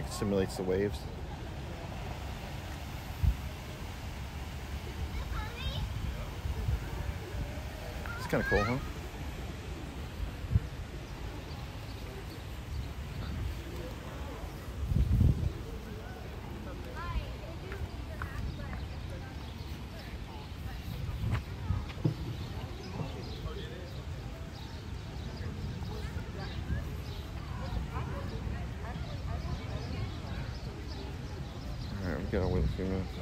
Like simulates the waves. It's kind of cool, huh? Alright, we gotta wait a few minutes.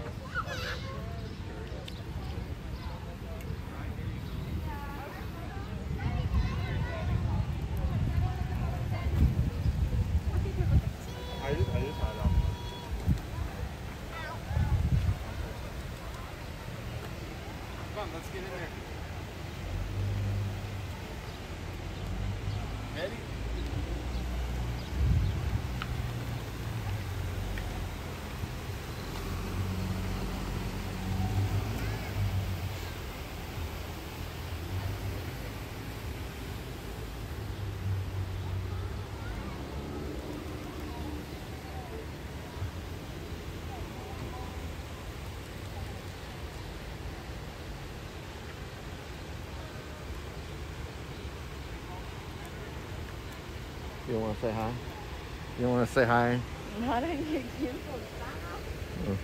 Come on, let's get in there. Ready? You don't want to say hi? You don't want to say hi? Not on your gimbal. Oh.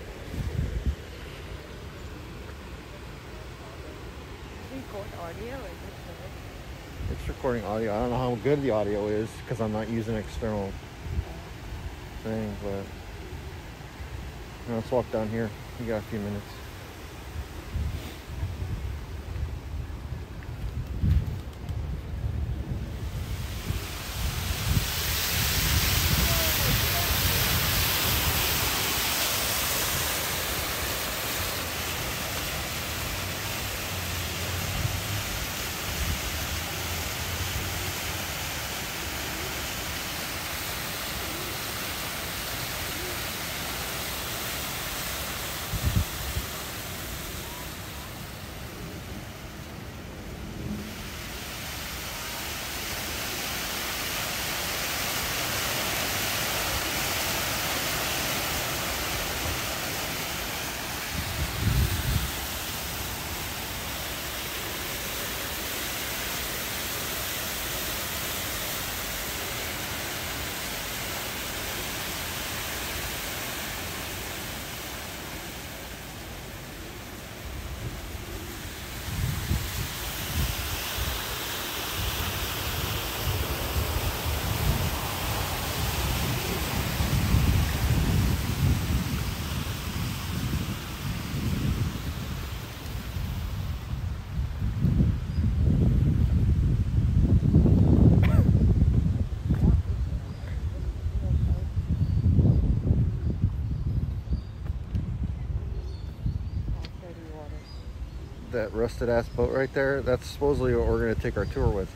Record audio or just It's recording audio. I don't know how good the audio is because I'm not using an external thing, but let's walk down here. We got a few minutes. That rusted ass boat right there, that's supposedly what we're going to take our tour with.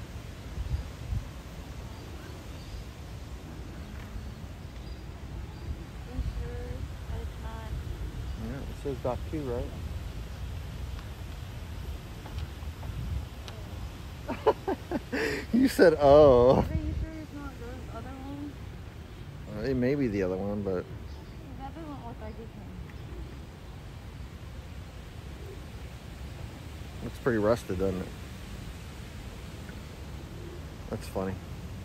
Yeah, it says dock 2, right? You said, oh. Are you sure it's not the other one? It may be the other one, but That doesn't look like it. it's pretty rusted, doesn't it? That's funny.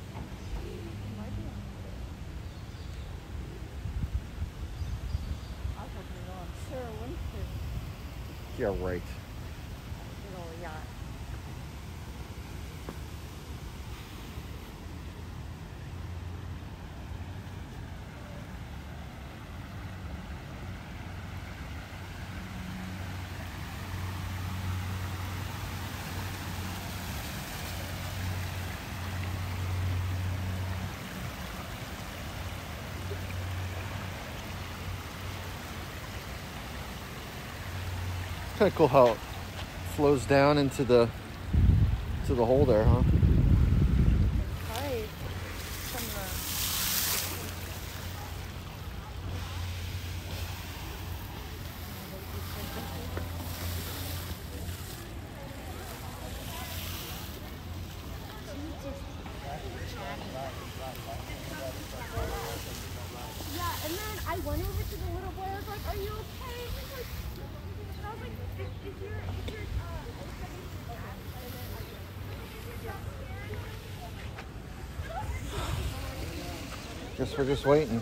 Yeah, right. Little yacht. Kind of cool how it flows down into the hole there, huh? Right. Yeah. I went over to the little boy. I was like, "Are you okay?" He's like, and I was like, "Is your Guess we're just waiting.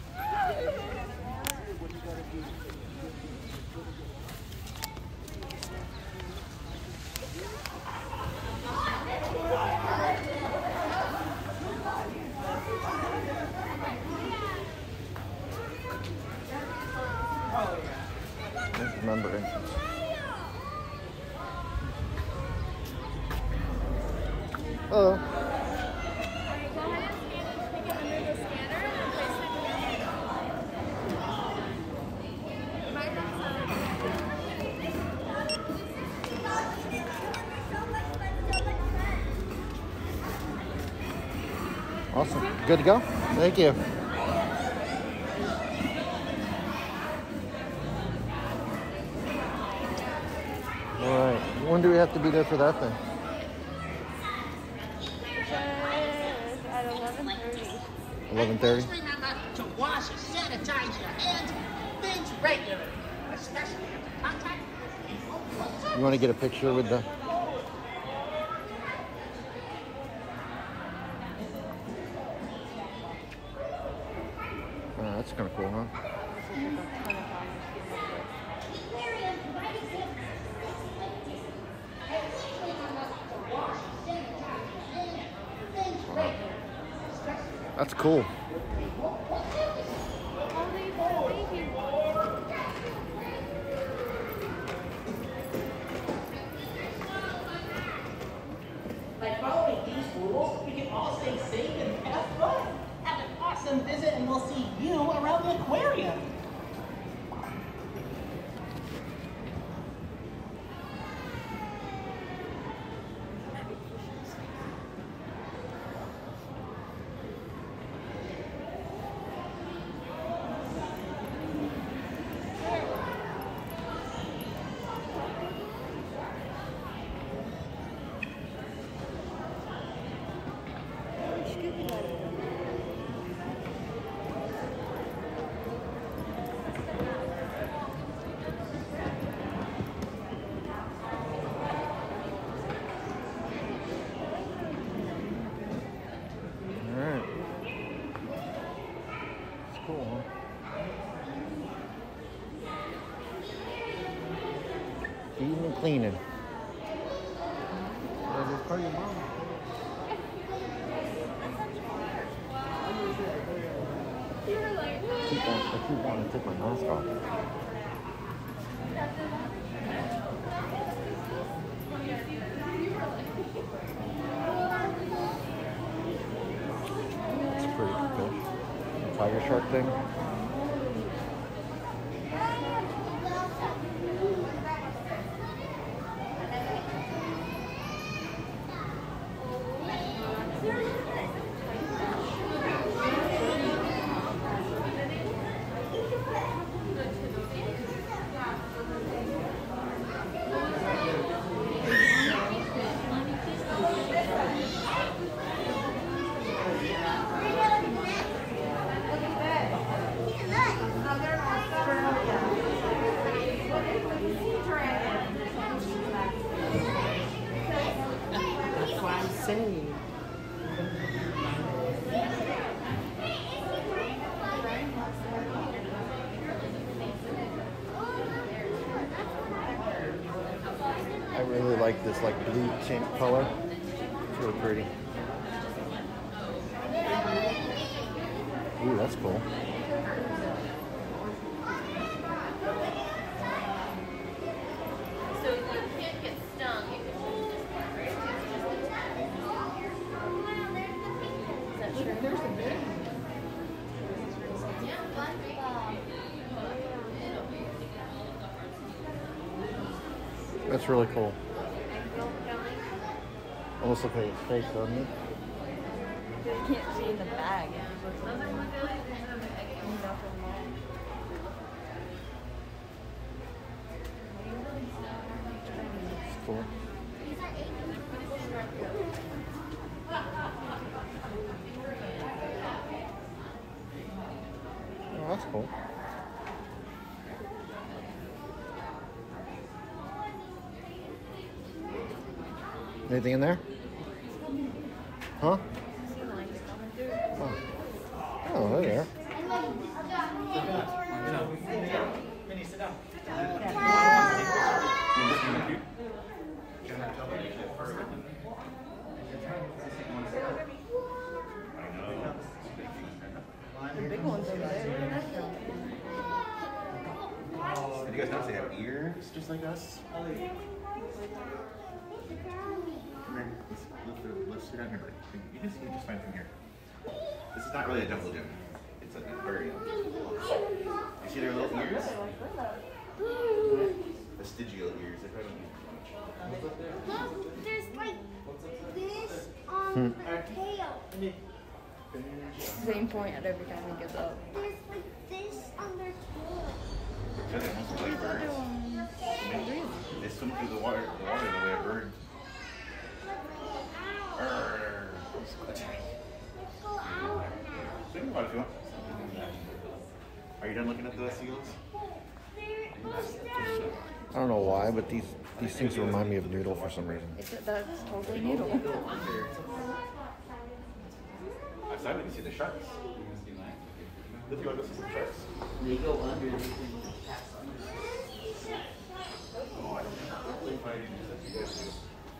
There's the member entrance. Hello. Awesome. Good to go? Thank you. All right. When do we have to be there for that thing? At 11:30. 11:30? Remember to wash and sanitize your hands and things regularly, especially after contact. You want to get a picture with the... Oh, that's kind of cool, huh? That's cool. By following these rules, we can all stay safe and have fun. Have an awesome visit, and we'll see you around the aquarium. Cool, huh? Feeding and cleaning. Call your mom. I keep wanting to take my mask off. It's a pretty fish. Tiger shark thing. I really like this like blue tint color. It's really pretty. Ooh, that's cool. So you can't get stung. You can hold this part, right? Is that true? There's a bit. That's really cool. Almost look like his face, doesn't it? You can't see in the bag. It's cool. Oh, that's cool. Anything in there? Huh? Oh, oh they're there. Minnie, sit down. The big ones over there. Did you guys notice they have ears just like us? Come here. Let's sit down here, buddy. You can see it just fine from here. This is not really a jungle gym. It's an aquarium. You see their little ears? Vestigial ears. They probably don't use much. Look, there's like this on their tail. Same point at every time he gets up. There's like this on their tail. They're almost like birds. They swim through the water the way a bird. Let's go out now. Swim in the water if you want. Are you done looking at the seagulls? I don't know why, but these things remind me of Noodle for some reason. That's totally noodle. Outside we can see the sharks. Let's go see some sharks. They go under. Oh, I don't know if I didn't do that. You guys do.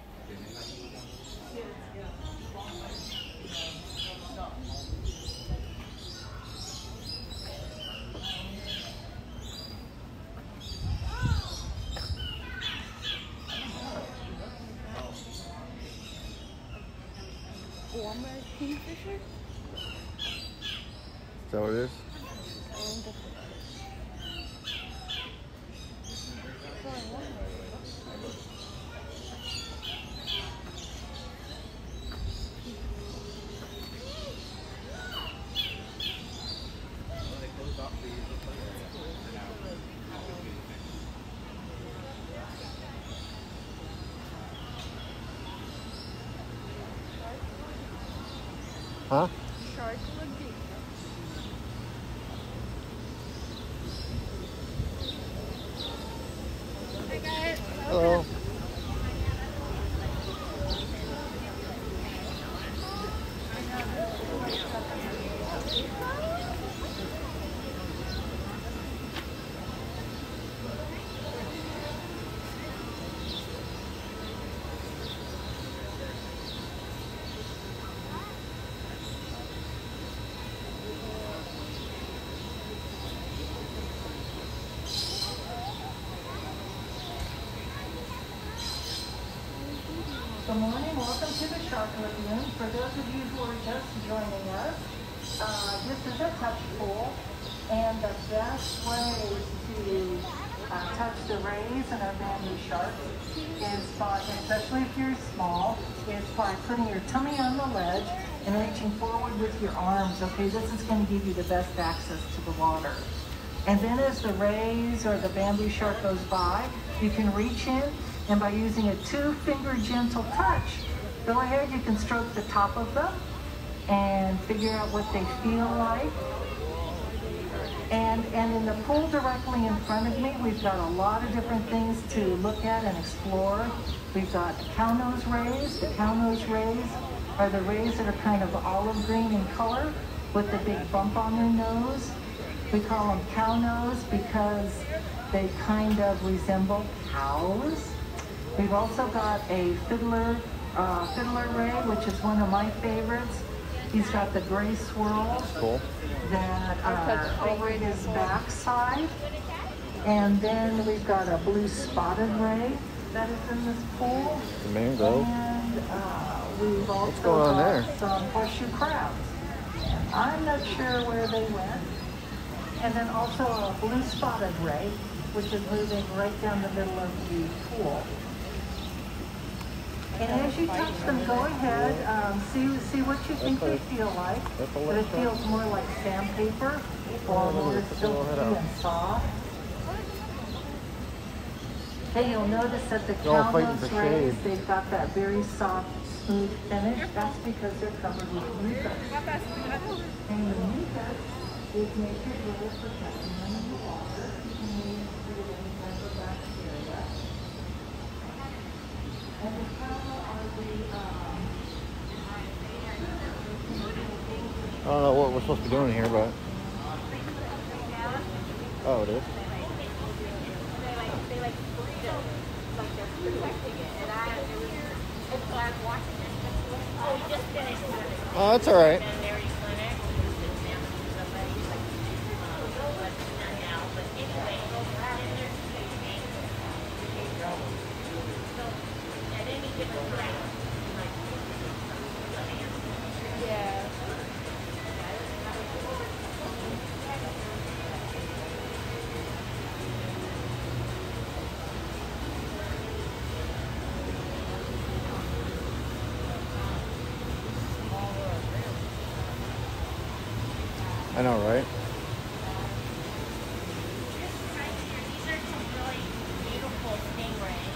Former kingfisher? Is that what it is? Huh? Shark lagoon. Hey guys. Hello. Good morning, welcome to the Shark Lagoon. For those of you who are just joining us, this is a touch pool, and the best way to touch the rays and our bamboo sharks is by, especially if you're small, is by putting your tummy on the ledge and reaching forward with your arms. Okay, this is going to give you the best access to the water. And then as the rays or the bamboo shark goes by, you can reach in, and by using a 2-finger gentle touch, go ahead, you can stroke the top of them and figure out what they feel like. And in the pool directly in front of me, we've got a lot of different things to look at and explore. We've got cownose rays. The cownose rays are the rays that are kind of olive green in color with the big bump on their nose. We call them cownose because they kind of resemble cows. We've also got a fiddler ray, which is one of my favorites. He's got the gray swirls that are over his backside. And then we've got a blue spotted ray that is in this pool. The mangrove. And we've also What's going on there? got some horseshoe crabs. I'm not sure where they went. And then also a blue spotted ray, which is moving right down the middle of the pool. And as you touch them, go ahead, see what you think they feel like. But it feels more like sandpaper or more silky and soft. And you'll notice that the cownose rays, they've got that very soft, smooth finish. That's because they're covered with mucus. And the mucus is nature's way of protecting them in the water, keeping them free of any type of bacteria. And the cow are the, I don't know what we're supposed to be doing here, but... Oh, it is? They like freedom, like they're protecting it. And it's hard watching this. Oh, we just finished one. Oh, that's all right. Veterinary clinic. Somebody like, but not now. But anyway, and there's two things. So at any given time, like, yeah. I know, right? This right here, these are some really beautiful stingrays.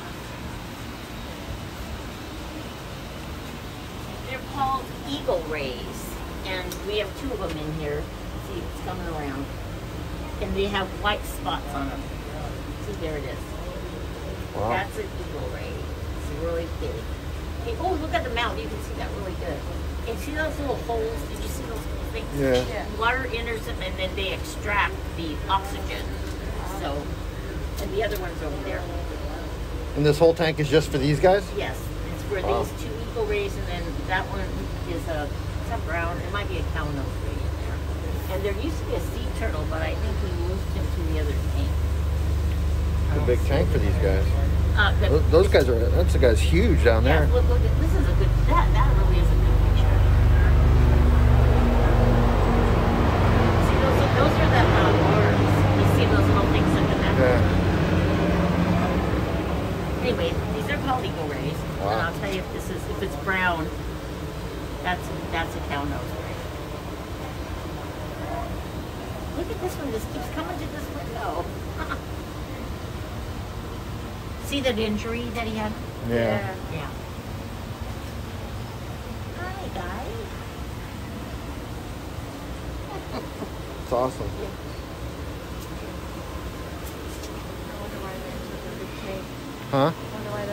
They're called eagle rays, and we have two of them in here. See, it's coming around. And they have white spots on them. See, there it is. Wow. That's an eagle ray. It's really big. Okay, oh, look at the mouth. You can see that really good. And see those little holes? Did you see those little things? Yeah. Water enters them and then they extract the oxygen. So, and the other one's over there. And this whole tank is just for these guys? Yes, it's for Wow. these two eagle rays, and then that one is a brown. It might be a cow nose ray in there. And there used to be a sea turtle, but I think we moved him to the other tank. A big tank for these guys. The- Those guys are, that's the guy's huge down Yeah, there. look, this is a good, that really is a good picture. See, those are the worms. You see those little things in the back? Yeah. Anyway, these are called eagle rays. Wow. And I'll tell you if it's brown, that's a cow nose ray. Look at this one, this keeps coming to this window. See that injury that he had? Yeah. Yeah. Hi, guys. It's awesome. Huh? So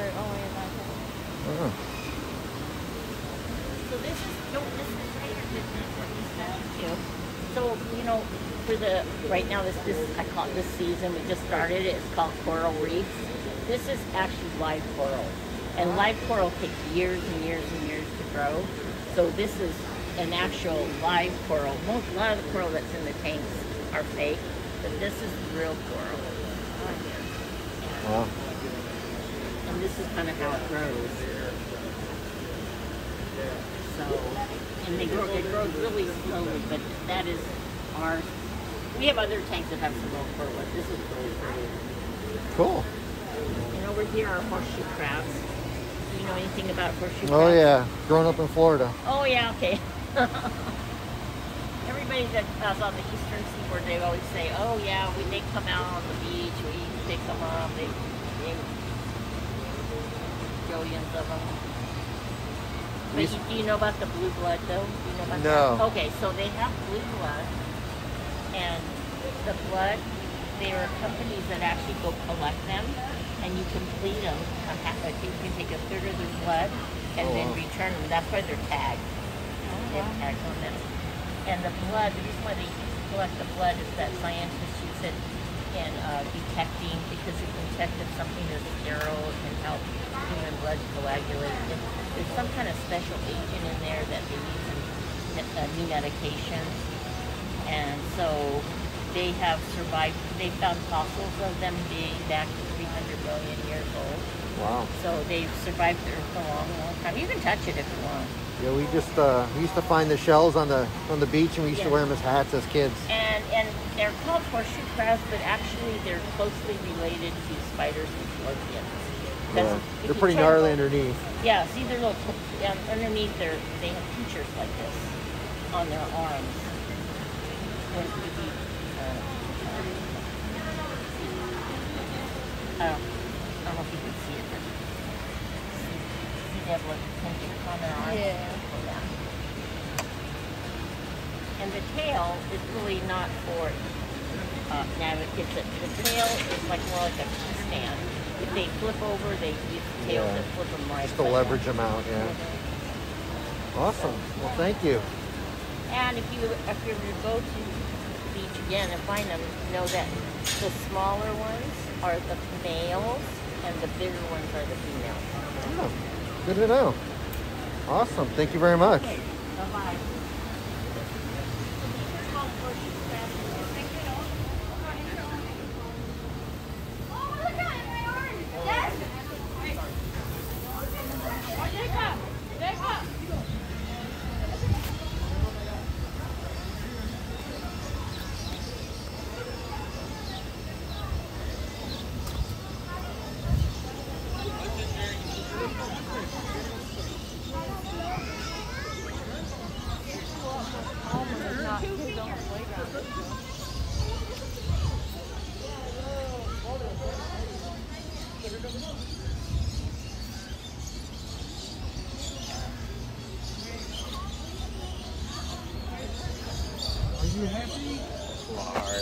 this is right here. This is what he's done too. So, you know, for the right now this I call it this season, we just started it. It's called coral reefs. This is actually live coral. And live coral takes years and years and years to grow. So this is an actual live coral. A lot of the coral that's in the tanks are fake, but this is real coral. Wow. And this is kind of how it grows. So, and it grows really slowly, but that is ours. We have other tanks that have some real coral, but this is really pretty. Cool. And over here are horseshoe crabs. Do you know anything about horseshoe crabs? Oh yeah, growing up in Florida. Oh yeah, okay. Everybody that is on the eastern seaboard, they always say, oh yeah, when they come out on the beach, we pick them up. They billions of them. But do you know about the blue blood though? Do you know about No. that? Okay, so they have blue blood, and the blood, there are companies that actually go collect them, and you can bleed them. You can take a third of their blood and then return them. That's why they're tagged. They have tags on them. And the blood, the reason why they collect the blood is that scientists use it in detecting, because you can detect if something is sterile, it can help human blood coagulate. And there's some kind of special agent in there that they use in new medications. And so they have survived. They found fossils of them being back to 300 million years old. Wow. So they've survived there for a long, long time. You can touch it if you want. Yeah, we used to find the shells on the beach, and we used to wear them as hats as kids. And they're called horseshoe crabs, but actually they're closely related to spiders and scorpions. Yeah. They're pretty gnarly underneath. Yeah, see their little underneath they have features like this on their arms. I don't know if you can see it, but see they have like pinchers on their arms. Yeah. And the tail is really not for navigating. The tail is like more like a stand. If they flip over, they use the tail to flip them right. Just to leverage them out, yeah. Awesome. Well, thank you. And if you were to go to the beach again and find them, know that the smaller ones are the males and the bigger ones are the females. Oh, good to know. Awesome. Thank you very much. Okay. Bye-bye. You happy? Lord.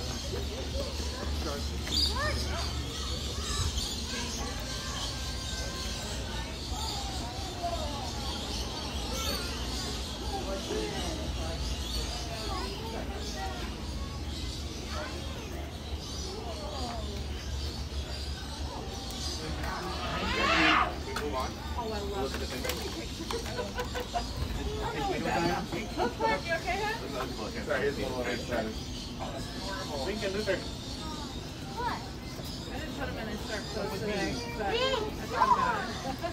Sorry, here's one more exercise. Lincoln, Luther. What? I didn't put them in a surplus today, but I thought about it.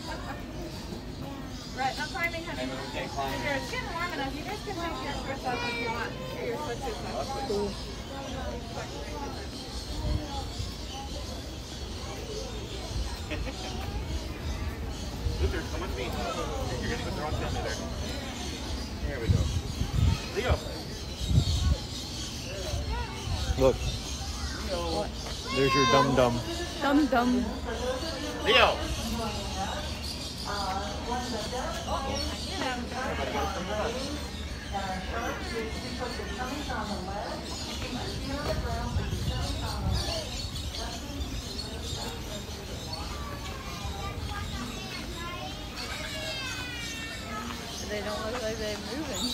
Right, I'm climbing, honey. Here, it's getting warm enough. You guys can take your shorts off if you want. Or your sweatshirts off. Luther, come with me. You're gonna go throw on family there. There we go. Leo. Look. There's your dum-dum. Dum-dum. Leo. They don't look like they're moving.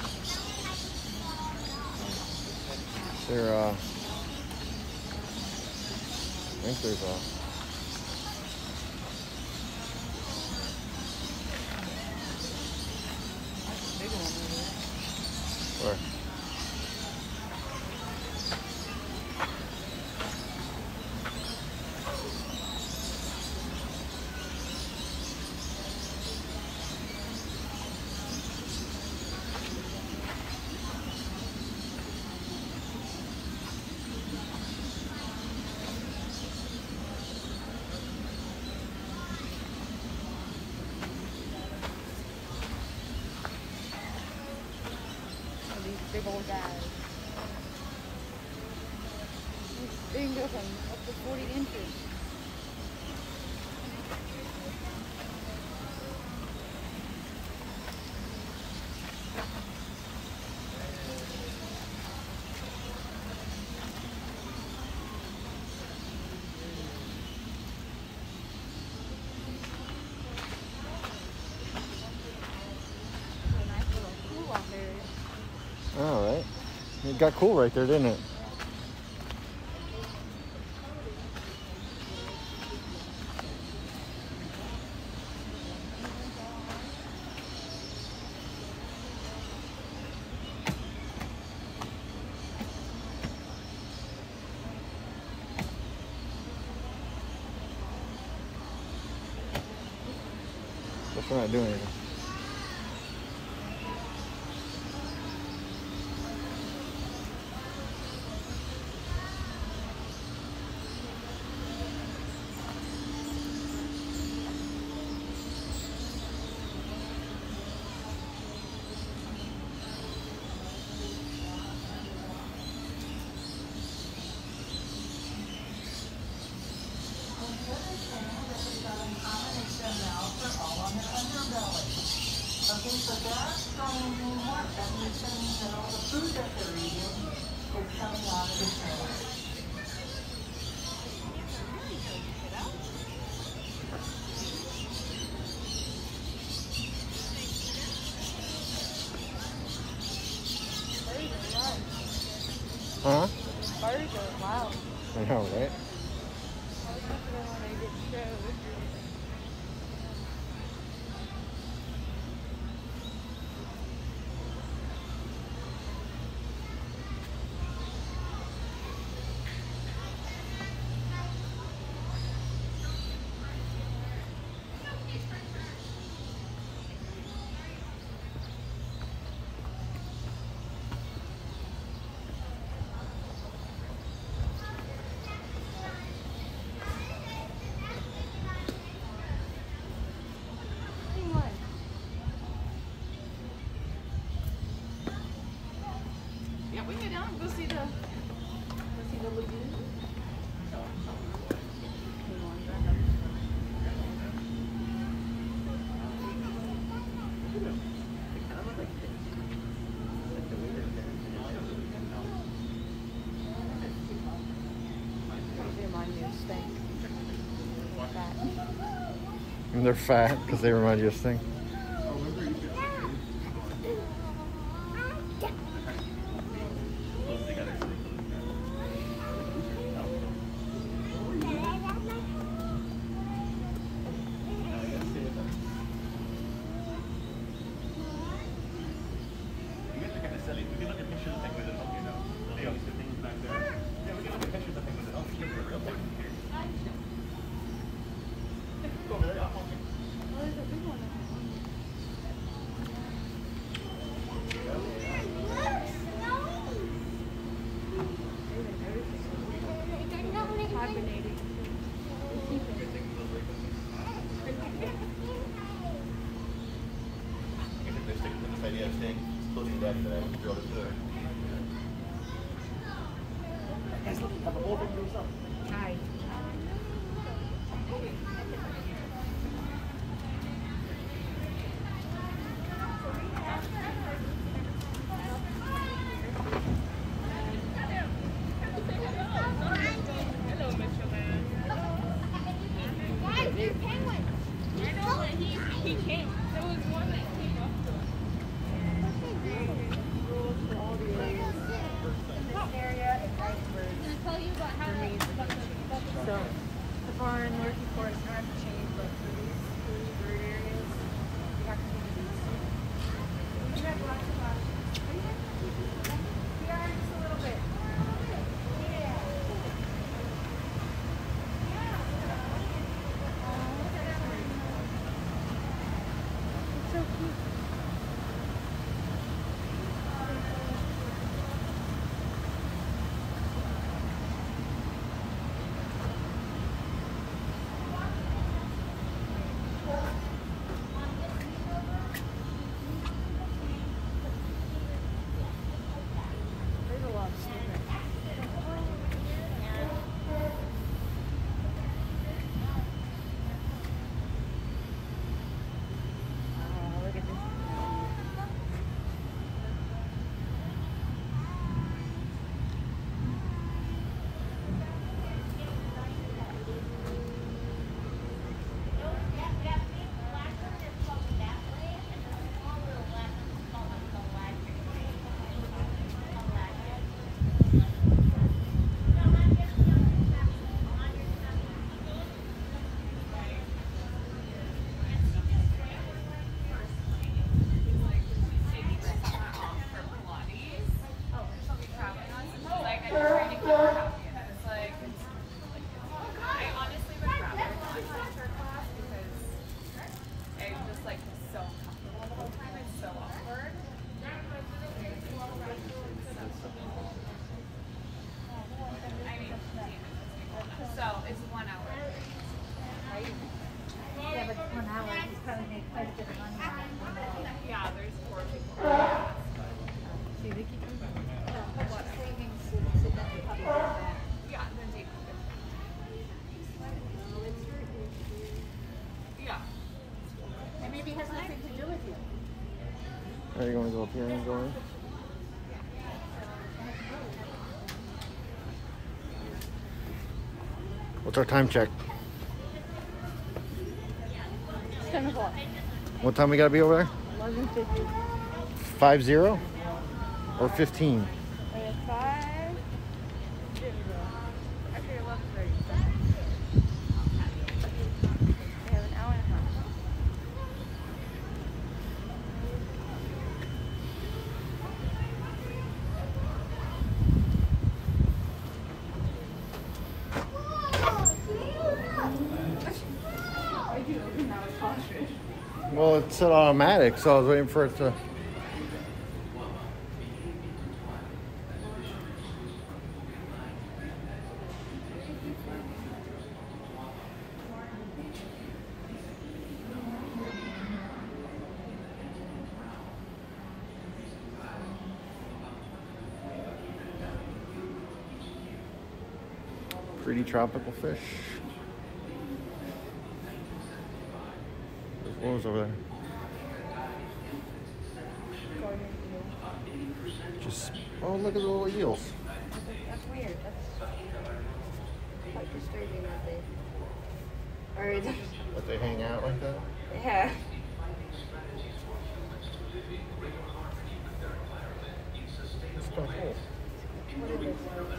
They're, I think there's a... Where? Big old guys. They can go from up to 40 inches. A nice little cool-off area. All right. It got cool right there, didn't it? Guess we're not doing anything. Combination now for all on the underbelly. Okay, so that's going to work. That means that all the food that they're eating is coming out of the trailer. Huh? Birds are wild. I know, right? I was looking at when they did shows. Yeah, we can go down and go see the lagoon. And they're fat because they remind you of Sting. Hi. Hello, Mitchell man. Guys, there's penguins. I know, but he came. There was one that came up to us. Rules for all the areas. This area is icebergs. I'm gonna tell you about how So, the barn, we're looking for is not to change, but for these bird areas, you have to do these. We have lots of options. We are just a little bit. It's so cute. There's a lot of snippets. Oh, look at this. So it's 1 hour. Yeah, but 1 hour, you probably make quite a bit of money on it. 1 hour. Yeah, there's 4 people. See, they keep Savings, so that you probably get back. Yeah, then take Yeah. And maybe it has nothing to do with you. Are you going to go up here and go in? What's our time check? 10 o'clock. What time we gotta be over there? 11:50. 50 or 15? 5. Actually, 11:30. We have an hour and a half. Well, it said automatic, so I was waiting for it to. Pretty tropical fish. What was over there? Just, oh, look at the little eels. That's weird. That's quite disturbing that they. Or That they hang out like that? yeah. It's kind of cool. What is this?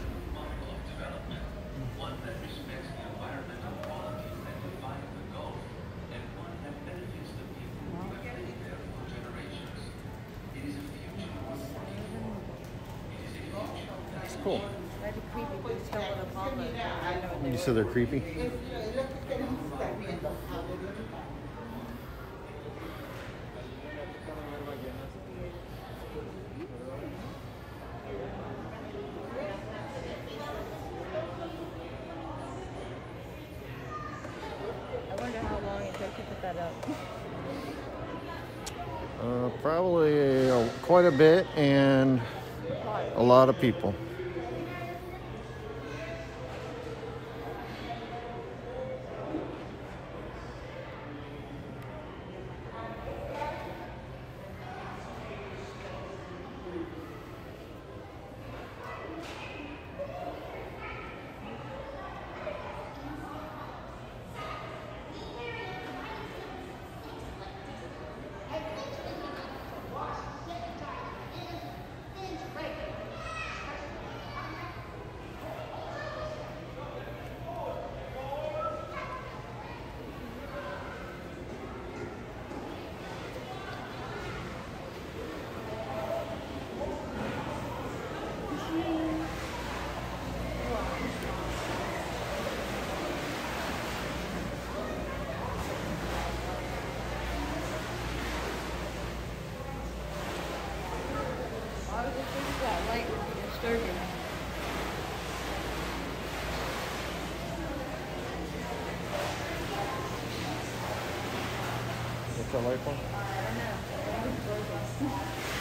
It's cool. That'd be creepy if we stumbled upon them. You said they're creepy? I wonder how long it took to put that up. Probably quite a bit and a lot of people. Why would they think that light would be disturbing? What's that light for? I don't know.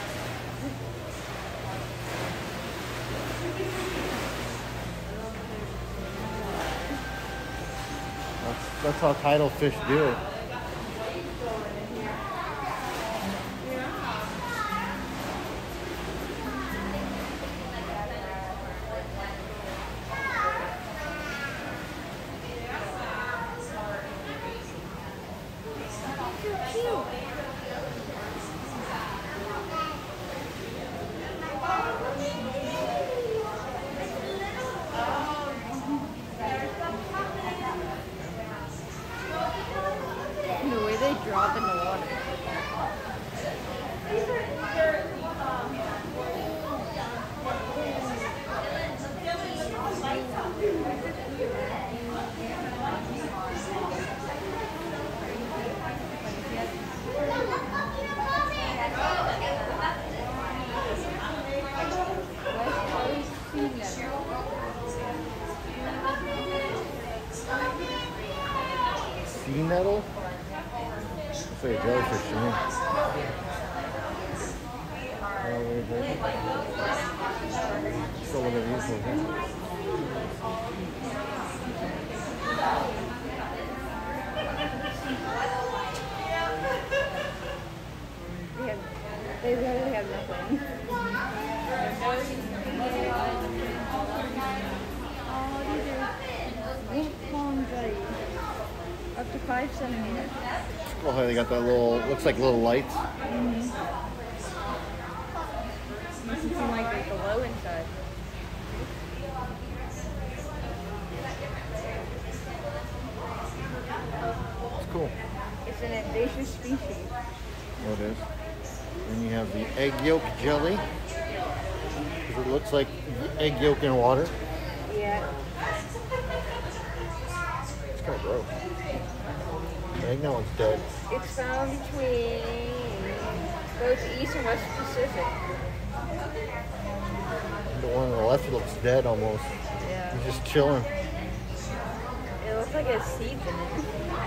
That's how tidal fish do it. The way they drop in the water. Sea nettle? Looks like a jellyfish to me. Still look at these ones. They have They literally have nothing. Oh, these are ink palm jelly. Up to 5 centimeters. Oh, hey, they got that little, looks like little lights. Makes it seem like they glow inside. It's cool. It's an invasive species. Oh, it is. Then you have the egg yolk jelly. 'Cause it looks like egg yolk in water. Yeah. It's kind of gross. I think that one's dead. It's found between both East and West Pacific. The one on the left looks dead almost. Yeah. He's just chilling. It looks like it has seeds in it.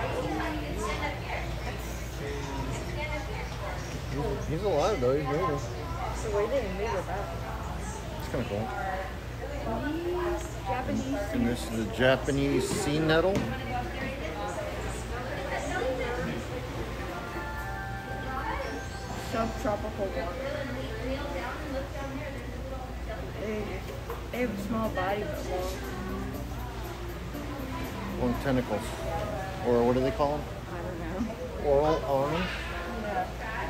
He's alive though, he's moving. The way they move about. It's kind of cool. Japanese And this is the Japanese sea nettle. subtropical water. They have a small body but long. Long tentacles. Or what do they call them? I don't know. Oral arms? Yeah.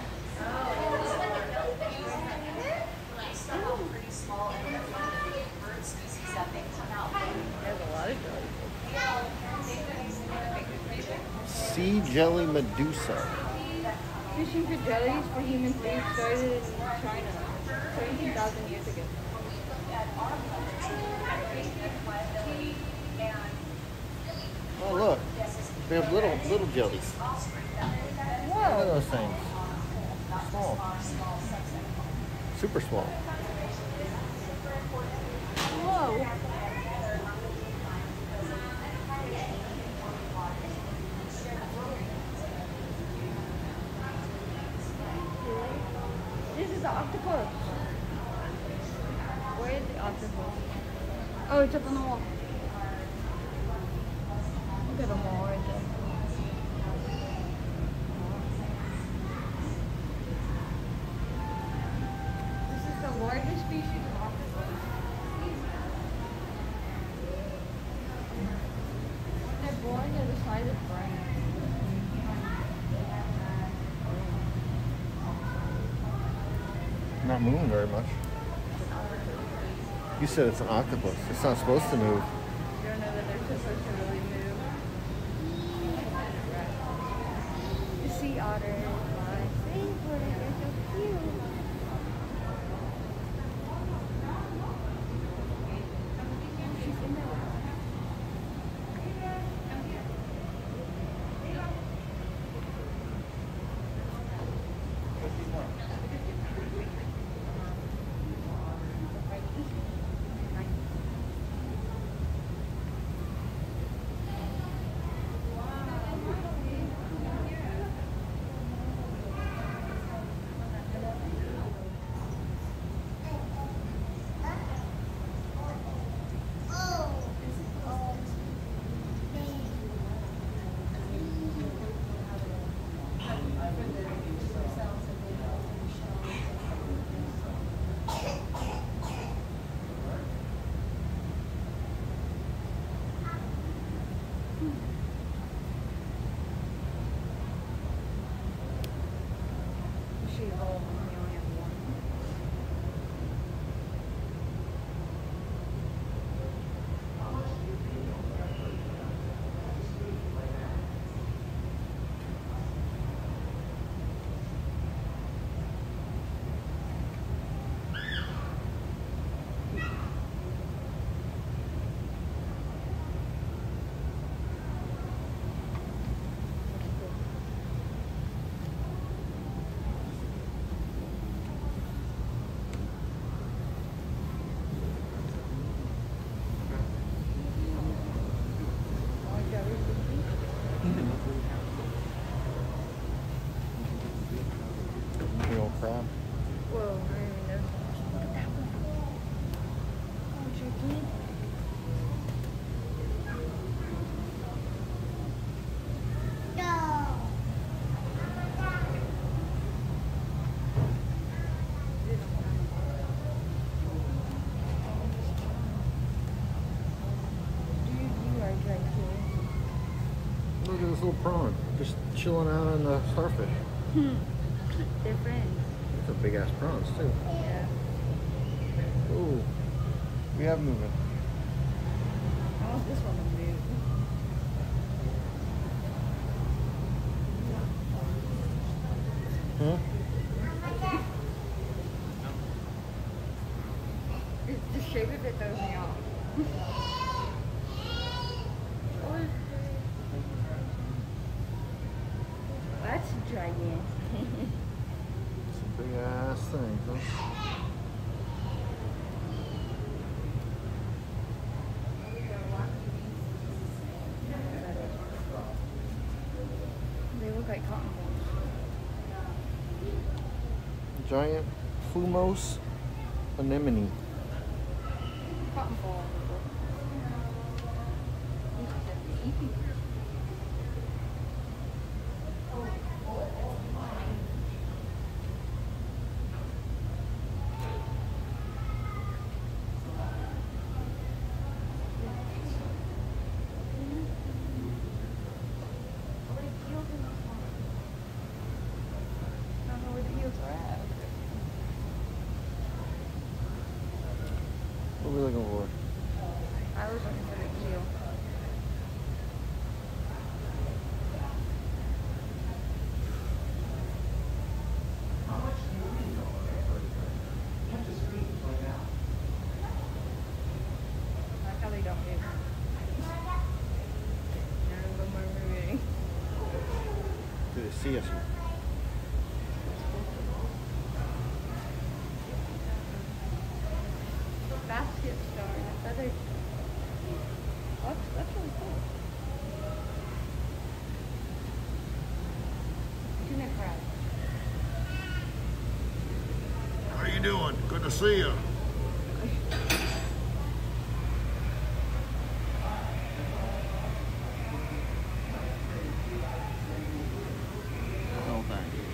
There's a lot of jellyfish. Sea jelly medusa. Fishing for jellies for human food started in China 17,000 years ago. Oh look, they have little jellies. Look at those things. Small. Super small. Whoa. This is the octopus. Where is the octopus? Oh, it's up on the wall. Look at the wall right there. This is the largest species of octopus. They're born to the size of brains. Not moving very much. You said it's an octopus. It's not supposed to move. You don't know that they're supposed to really move. The sea otter is my favorite. They're so cute. She's in there. She evolved when we only have one. The old crab. Whoa, I didn't even notice that. Look at that one. Oh, gigantic. chilling out on the starfish. They're friends. Those are big ass prawns too. Yeah. Ooh, we have moving. I want this one to move. Hmm? The shape of it throws me off. That's gigantic. Some big ass thing, huh? They look like cotton balls. Giant plumose anemone. Cotton ball. What are we looking for? I was looking for the eel. I like how they don't move. None of them are moving. Do they see us? Basket star and a feather star. That's really cool. Tuna crab. How are you doing? Good to see you. Oh, thank you.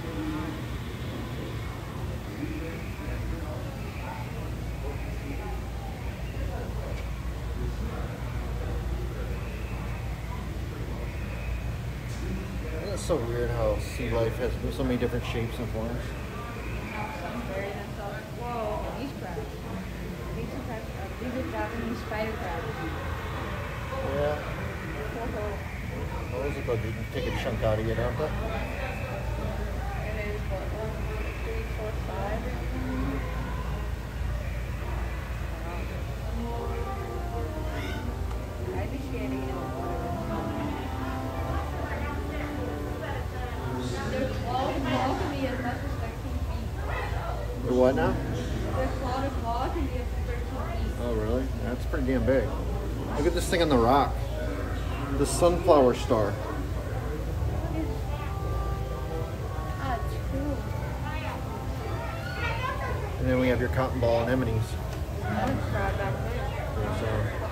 It's so weird how sea life has so many different shapes and forms. Some bury themselves. Whoa, these crabs. These are crabs. These are Japanese spider crabs. Yeah. Whoa. Those are good. You can take a chunk out of it, aren't they? And there's what, 1, 2, 3, 4, 5. I'd be scared to get in the water. Their claw can be as much as 13 feet. The what now? Their claw to claw can be up to 13 feet. Oh, really? That's pretty damn big. Look at this thing on the rock. The sunflower star. Ah, it's cool. And then we have your cotton ball anemones. That one's crab back there. So,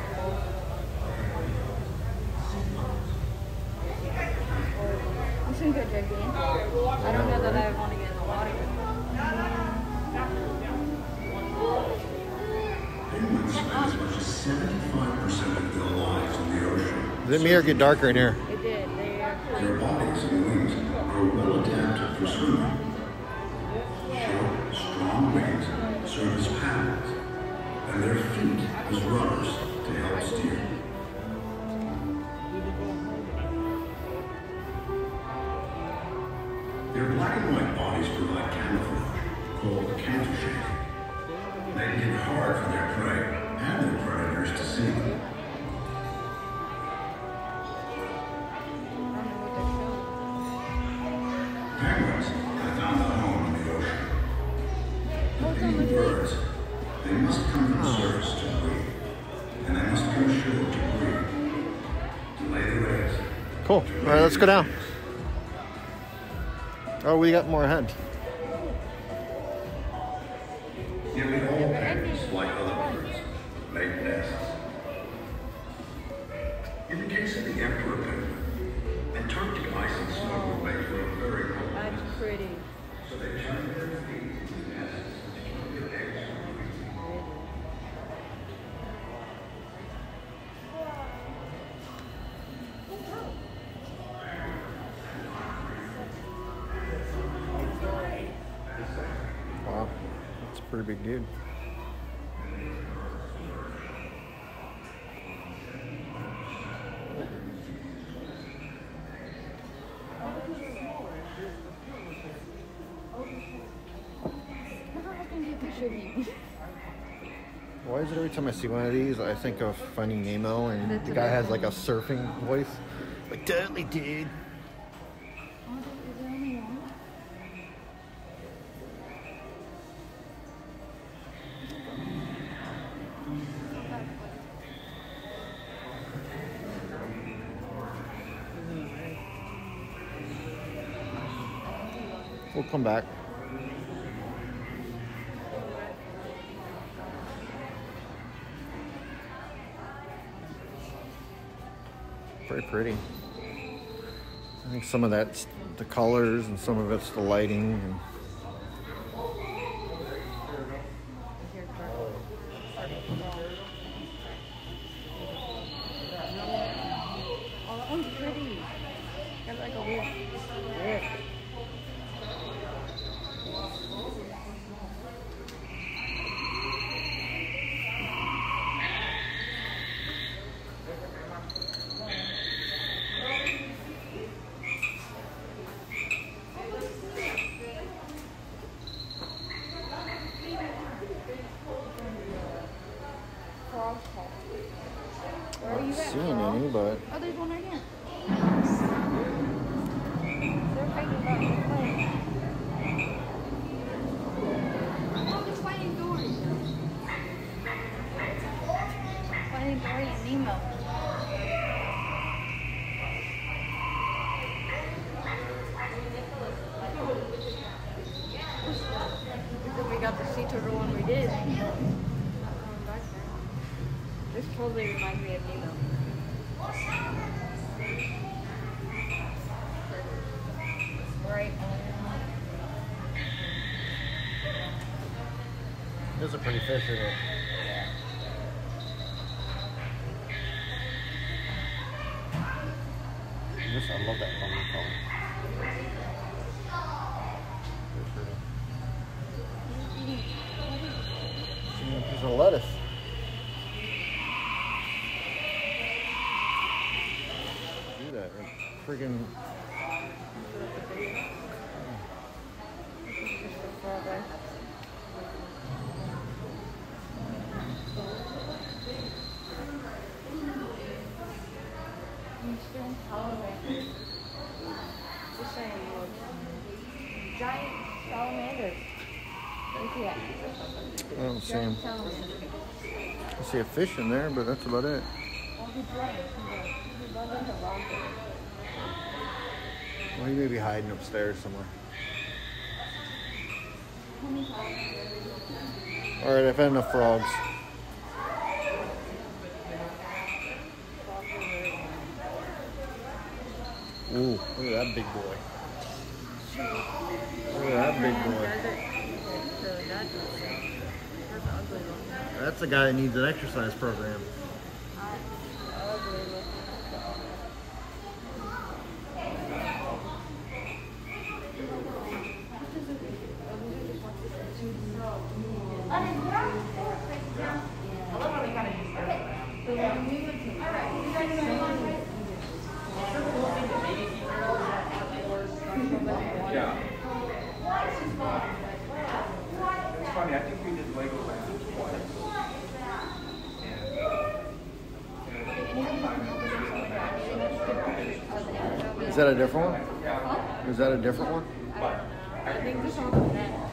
I'm just gonna go dig in. I don't know that I want to get in the water. Penguins spend as much as 75% of their lives in the ocean. did it mirror get darker in here? It did. They actually. Their bodies and wings are well adapted for swimming. Short, strong wings serve as paddles, and their feet as rudders to help steer. Their black and white bodies provide camouflage, called countershading. Making it hard for their prey and their predators to see them. Penguins have found a home in the ocean. But being birds, they must come to the surface to breathe. And they must go ashore to breed, to lay their eggs. Cool. All right, let's go down. Oh, we got more ahead. Nearly all penguins, like other birds, make nests. In the case of the emperor penguin, Antarctic ice and snow will make for a very cold nest. That's pretty. So they turn their feet into nests to keep their eggs from freezing. pretty big dude. Why is it every time I see one of these, I think of Finding Nemo, and the guy has like a surfing voice? Like, totally, dude. We'll come back. Very pretty. I think some of that's the colors and some of it's the lighting. And Oh, that one's pretty. Got like a weird whip. Where are you not at? seeing any, but Oh, there's one right here. They're fighting about the plane. Oh, they're fighting Dory. Fighting Dory and Nemo. We got the sea turtle one we did. This totally reminds me of Nemo. Right. there's a pretty fish in it. This, I love that color. There's a lettuce. Do that, friggin'. Giant salamanders. I don't see him. I see a fish in there, but that's about it. Well, he may be hiding upstairs somewhere. All right, I've had enough frogs. Ooh, look at that big boy. Look at that big boy. That's a guy that needs an exercise program. Yeah. It's funny, I think we did Lego Land twice. Is that a different one? Is that a different one? I think this one's on that.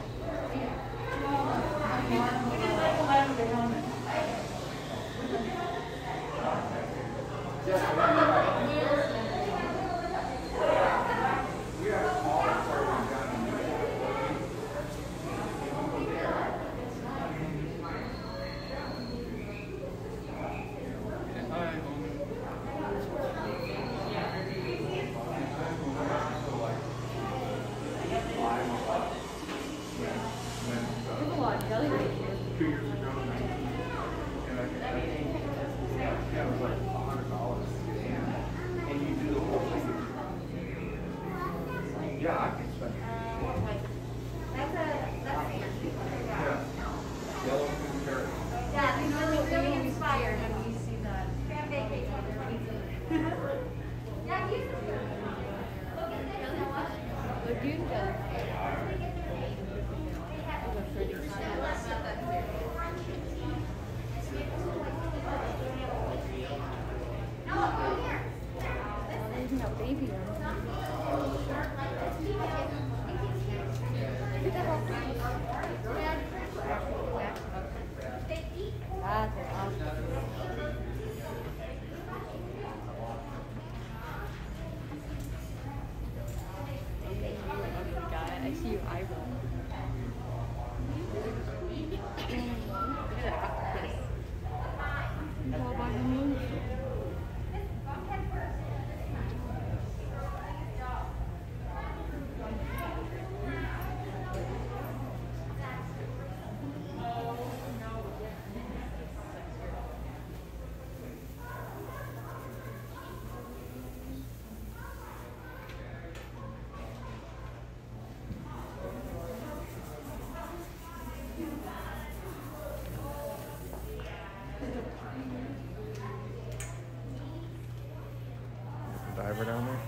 Yeah, I can spend. That's I see your eyebrow. What about the moon? Diver down there.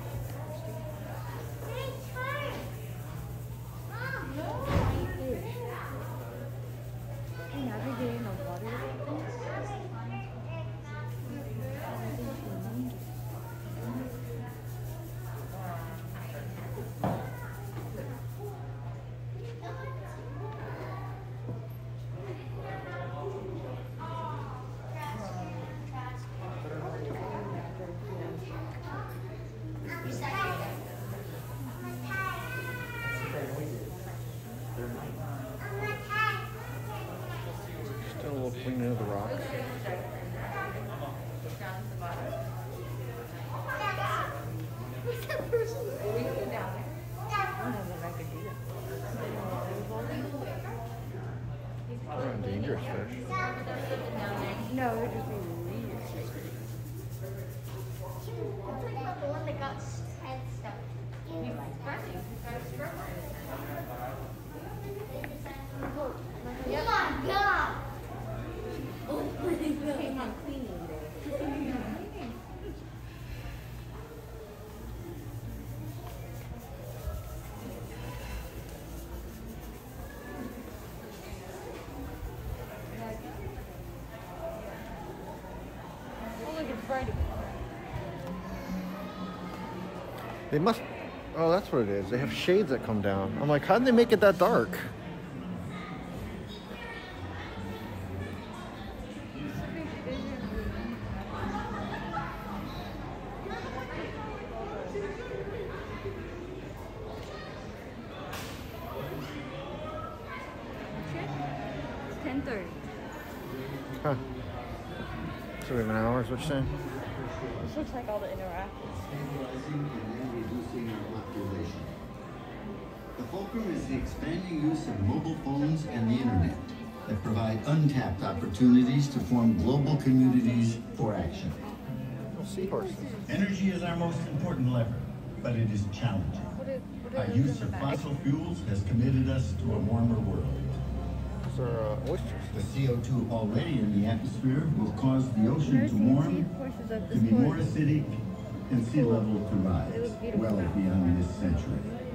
Can you navigate in the water? Still a little clean into the rocks. They're not dangerous fish. No, they're just being weird. The one that got head stuck. Oh my god! Came on cleaning day. Oh, look, it's Friday. They must. Oh, that's what it is. They have shades that come down. I'm like, how did they make it that dark? It's 10:30. Huh. So we have an hour, is what you're saying? This looks like all the interactions. Stabilizing and then reducing our population. The fulcrum is the expanding use of mobile phones and the internet that provide untapped opportunities to form global communities for action. Oh, seahorses. Energy is our most important lever, but it is challenging. Our use of fossil fuels has committed us to a warmer world. Those are oysters. The CO2 already in the atmosphere will cause the ocean to warm, to be more acidic, and sea level to rise well beyond this century.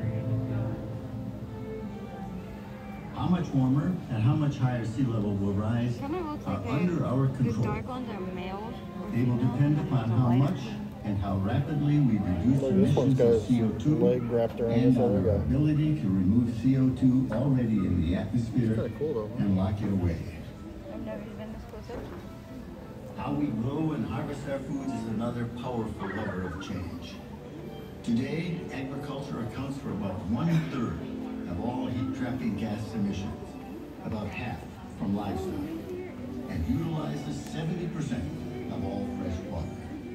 How much warmer and how much higher sea level will rise are under our The control. dark ones are males. They will depend upon how much and how rapidly we reduce Look, this one's emissions got of his CO2 leg wrapped around and this other our guy. ability to remove CO2 already in the atmosphere Kinda cool, though, huh? and lock it away. I've never been this close up. How we grow and harvest our foods is another powerful lever of change. Today, agriculture accounts for about 1/3 of all heat-trapping gas emissions, about half from livestock, and utilizes 70% of all fresh water.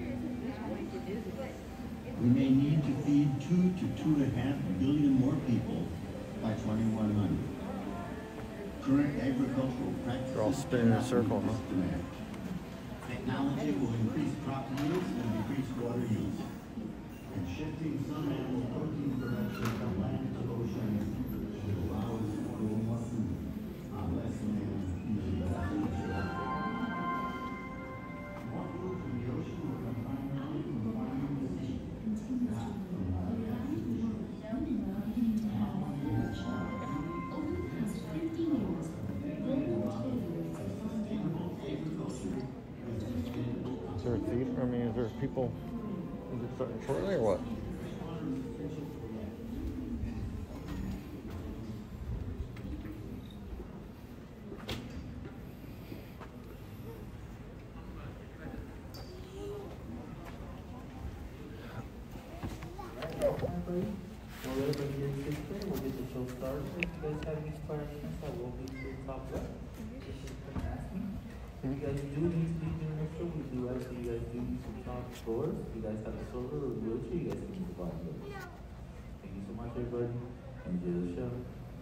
We may need to feed 2 to 2.5 billion more people by 2100. Current agricultural practices They're all spinning in a cannot circle, meet this huh? demand. Technology will increase crop yields and decrease water use. And shifting some animal protein production from land to ocean will allow us to grow more food on less land using less resources. More food from the ocean will come primarily from farming the sea, not from livestock. there a theater? I mean, is there people starting shortly or what? We'll get the show started. If you guys have any questions, I will be to the top left. If you can ask me. If you guys do need to be doing the show, we do ask that you guys do need some top floors. If you guys have a stroller or a wheelchair, you guys can provide those. Thank you so much, everybody. Enjoy the show.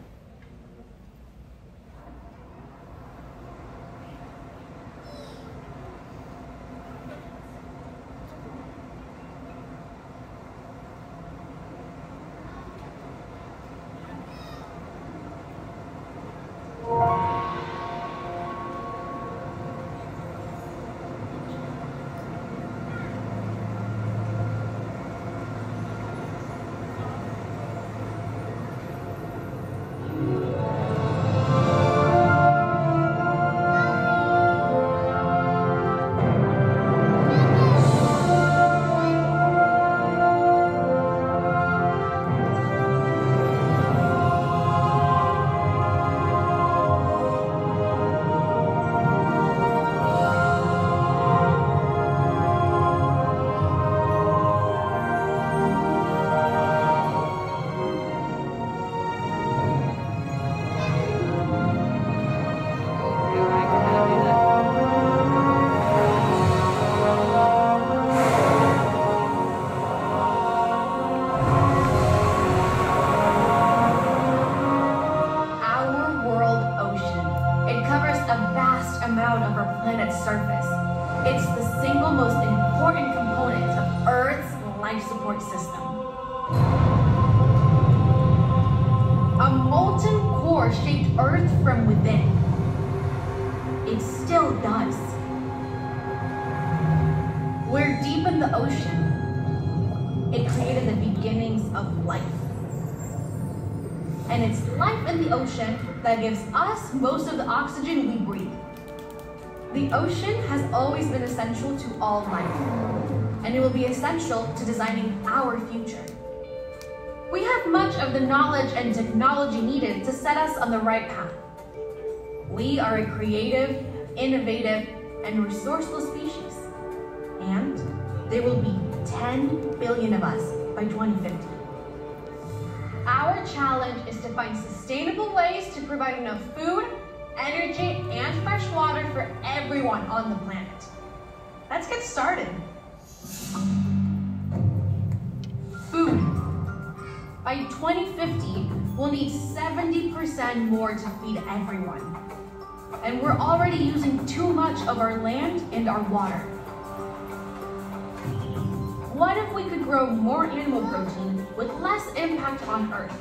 That gives us most of the oxygen we breathe. The ocean has always been essential to all life, and it will be essential to designing our future. We have much of the knowledge and technology needed to set us on the right path. We are a creative, innovative, and resourceful species, and there will be 10 billion of us by 2050. Our challenge is to find sustainable ways to provide enough food, energy, and fresh water for everyone on the planet. Let's get started. Food. By 2050, we'll need 70% more to feed everyone. And we're already using too much of our land and our water. What if we could grow more animal protein with less impact on Earth?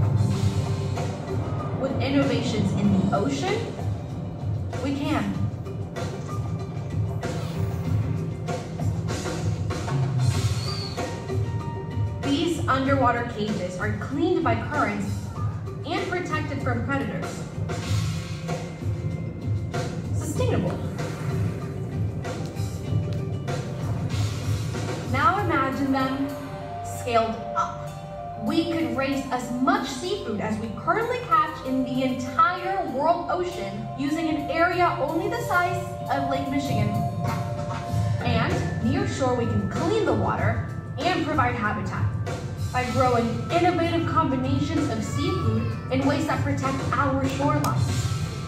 With innovations in the ocean, we can. These underwater cages are cleaned by currents and protected from predators. Sustainable. Now imagine them scaled up. We could raise as much seafood as we currently catch in the entire world ocean using an area only the size of Lake Michigan. And near shore, we can clean the water and provide habitat by growing innovative combinations of seafood in ways that protect our shorelines.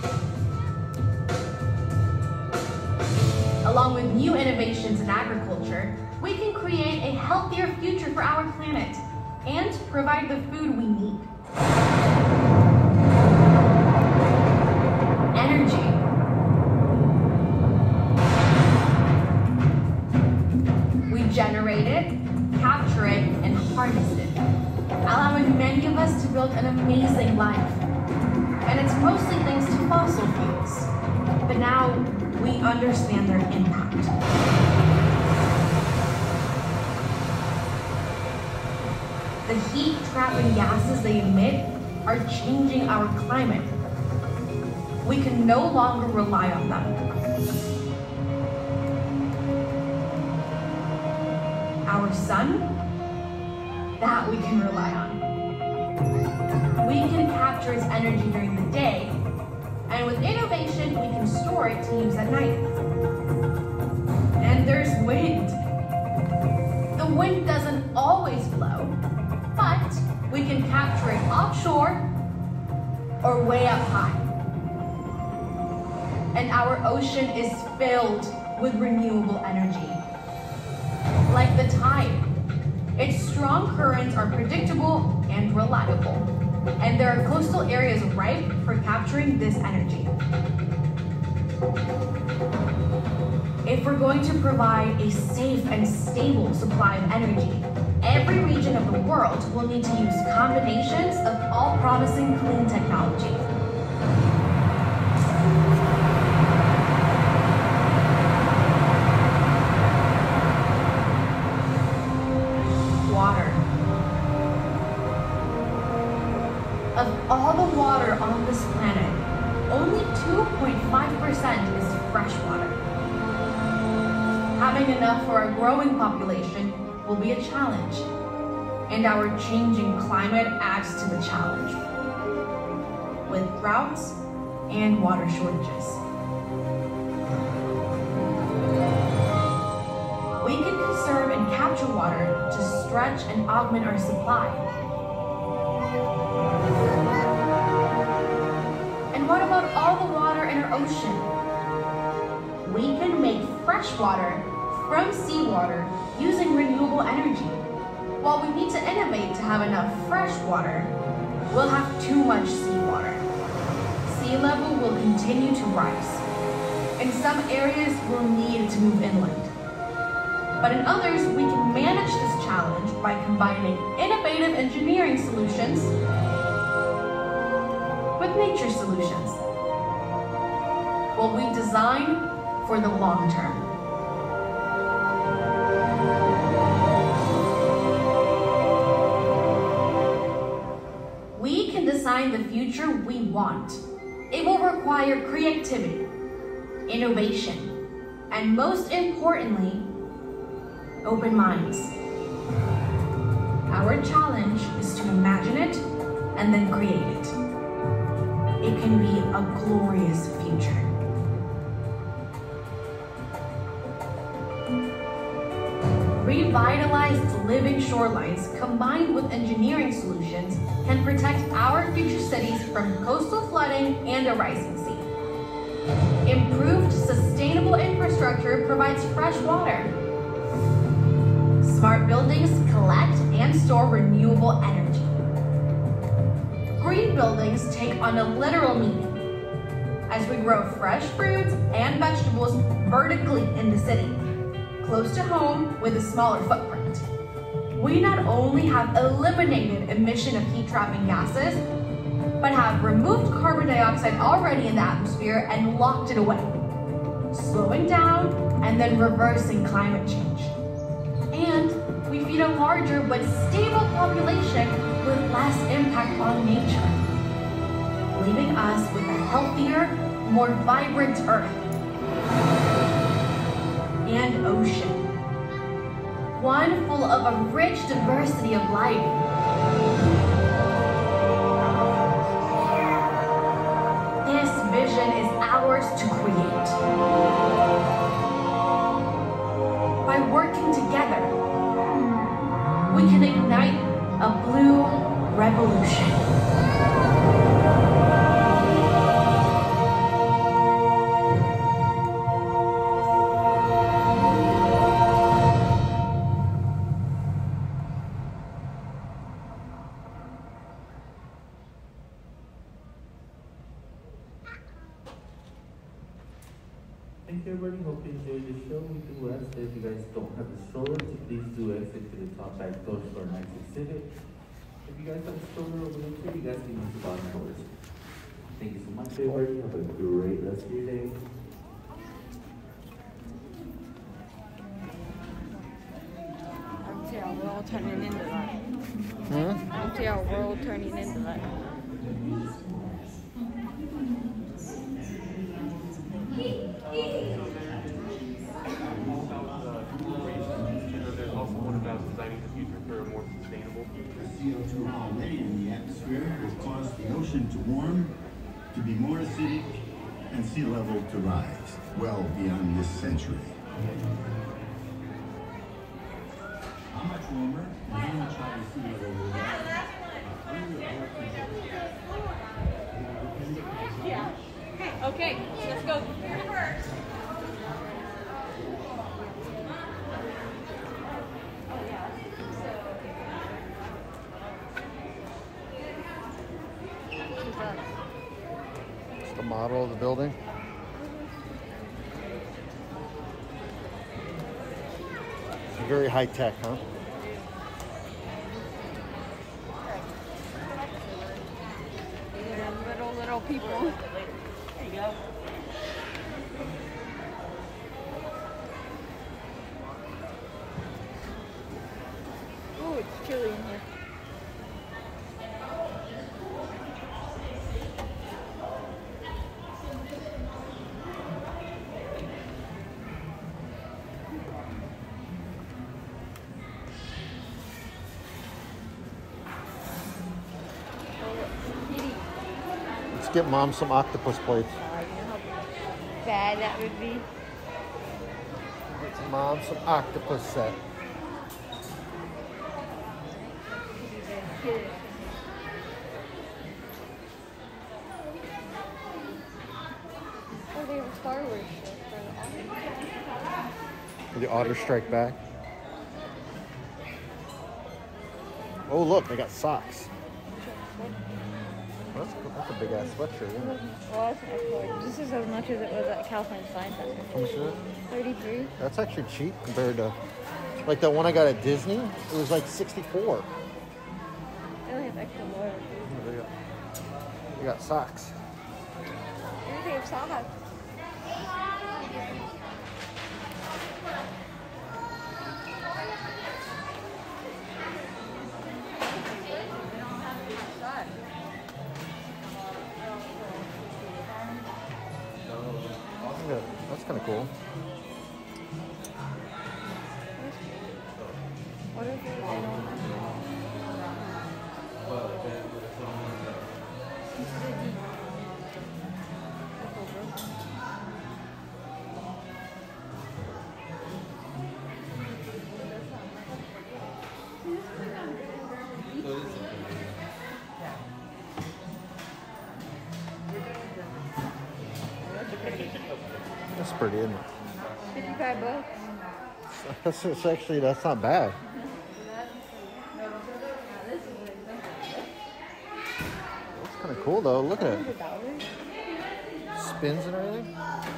Along with new innovations in agriculture, we can create a healthier future for our planet and provide the food we need. Energy. We generate it, capture it, and harness it, allowing many of us to build an amazing life. And it's mostly thanks to fossil fuels. But now we understand their impact. The heat-trapping gases they emit are changing our climate. We can no longer rely on them. Our sun, that we can rely on. We can capture its energy during the day, and with innovation, we can store it to use at night. And there's wind. The wind doesn't always blow, but we can capture it offshore or way up high. And our ocean is filled with renewable energy. Like the tide, its strong currents are predictable and reliable, and there are coastal areas ripe for capturing this energy. If we're going to provide a safe and stable supply of energy, every region of the world will need to use combinations of all promising clean technology. Water. Of all the water on this planet, only 2.5% is fresh water. Having enough for a growing population will be a challenge, and our changing climate adds to the challenge, with droughts and water shortages. We can conserve and capture water to stretch and augment our supply. And what about all the water in our ocean? We can make fresh water from seawater using renewable energy. While we need to innovate to have enough fresh water, we'll have too much seawater. Sea level will continue to rise. In some areas, we'll need to move inland. But in others, we can manage this challenge by combining innovative engineering solutions with nature solutions. Will we design for the long term? We can design the future we want. It will require creativity, innovation, and most importantly, open minds. Our challenge is to imagine it and then create it. It can be a glorious future. Revitalized living shorelines combined with engineering solutions can protect our future cities from coastal flooding and a rising sea. Improved sustainable infrastructure provides fresh water. Smart buildings collect and store renewable energy. Green buildings take on a literal meaning as we grow fresh fruits and vegetables vertically in the city, close to home with a smaller footprint. We not only have eliminated emission of heat-trapping gases, but have removed carbon dioxide already in the atmosphere and locked it away, slowing down and then reversing climate change. And we feed a larger but stable population with less impact on nature, leaving us with a healthier, more vibrant Earth and ocean, one full of a rich diversity of life. This vision is ours to create. By working together, we can ignite a blue revolution. Thank you, everybody. Hope you enjoyed the show. We do ask that if you guys don't have a stroller, to please do exit to the top back doors for our next exhibit. If you guys have a stroller or wheelchair, you guys can use the bottom doors. Thank you so much, everybody. Have a great rest of your day. See our world turning into that. I see our world turning into that. There's also one of to warm, to be more acidic, and sea level to rise well beyond this century. How much warmer? How much higher sea level will rise? Yeah. Okay, let's go here first. It's the model of the building. It's very high tech, huh? Little people. There you go. Oh, it's chilly in here. Let's get Mom some octopus plates. Bad that would be. Get Mom some octopus set. Oh, they have a Star Wars show for The Otter Strike Back. Oh, look, they got socks. Well, that's a big ass sweatshirt, isn't it? Well, that's not cool. This is as much as it was at California Science Center. How much is it? 33. That's actually cheap compared to, like the one I got at Disney. It was like 64. They only have extra more. You got socks. They have socks. Yeah, that's kind of cool. What if they don't That's pretty, isn't it? 55 bucks. That's not bad. That's kind of cool though. Look at it. Spins and everything.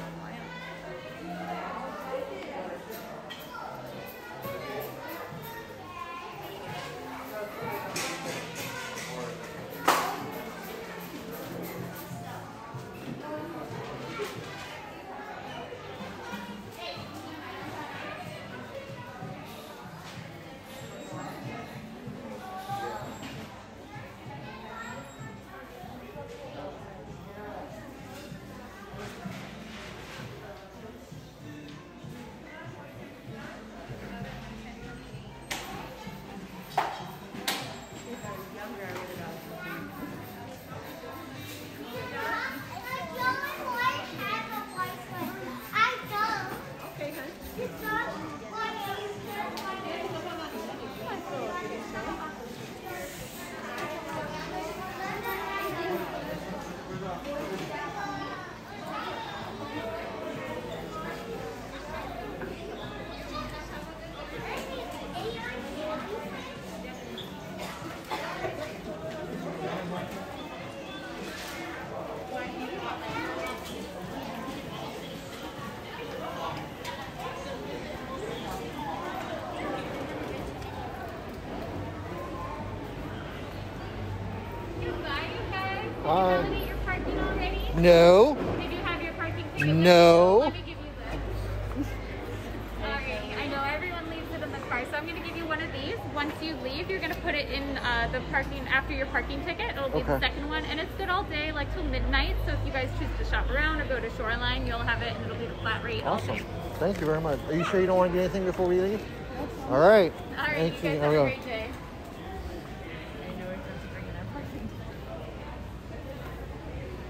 Terminate your parking already? No. Did you have your parking ticket? No. Let me give you this. Alright, I know everyone leaves it in the car, so I'm going to give you one of these. Once you leave, you're going to put it in the parking after your parking ticket. It'll be the second one, and it's good all day, like till midnight. So if you guys choose to shop around or go to Shoreline, you'll have it, and it'll be the flat rate. Awesome. Thank you very much. Are you sure you don't want to get anything before we leave? All right. Alright, Thank you guys you. have a I'll go. great day.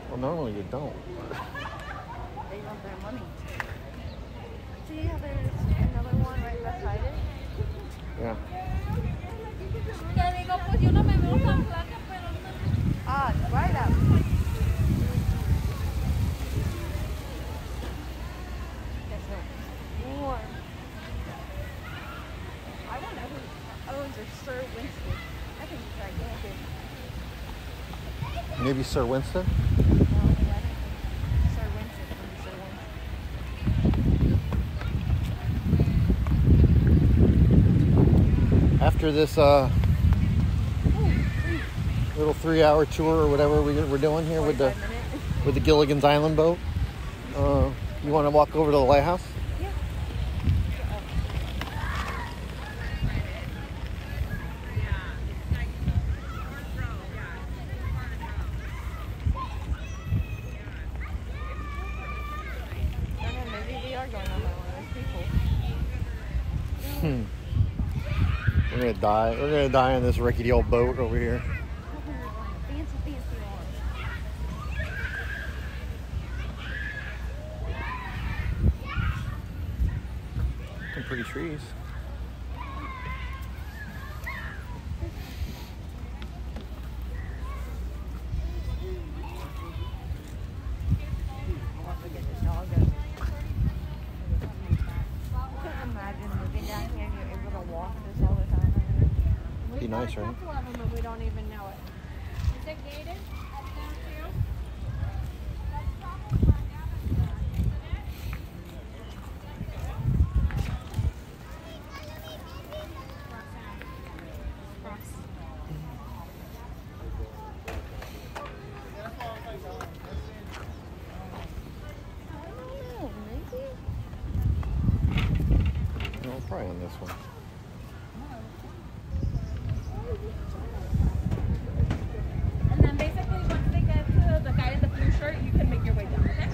Well, normally you don't. They want their money. See how there's another one right beside it? Yeah. Ah, it's right up. It's so warm. I wonder who owns or Sir Winston. I think he's gigantic. Maybe Sir Winston? No, I don't think Sir Winston from Sir Winston. After this little 3-hour tour or whatever we're doing here with the Gilligan's Island boat, you want to walk over to the lighthouse? Yeah. Maybe we are going on that one. That's pretty cool. We're gonna die. We're gonna die on this rickety old boat over here. Fancy Some pretty trees. Be nice, right? But we don't even know it. Is it gated? No, probably on this one. And then basically once they get to the guy in the blue shirt, you can make your way down, okay?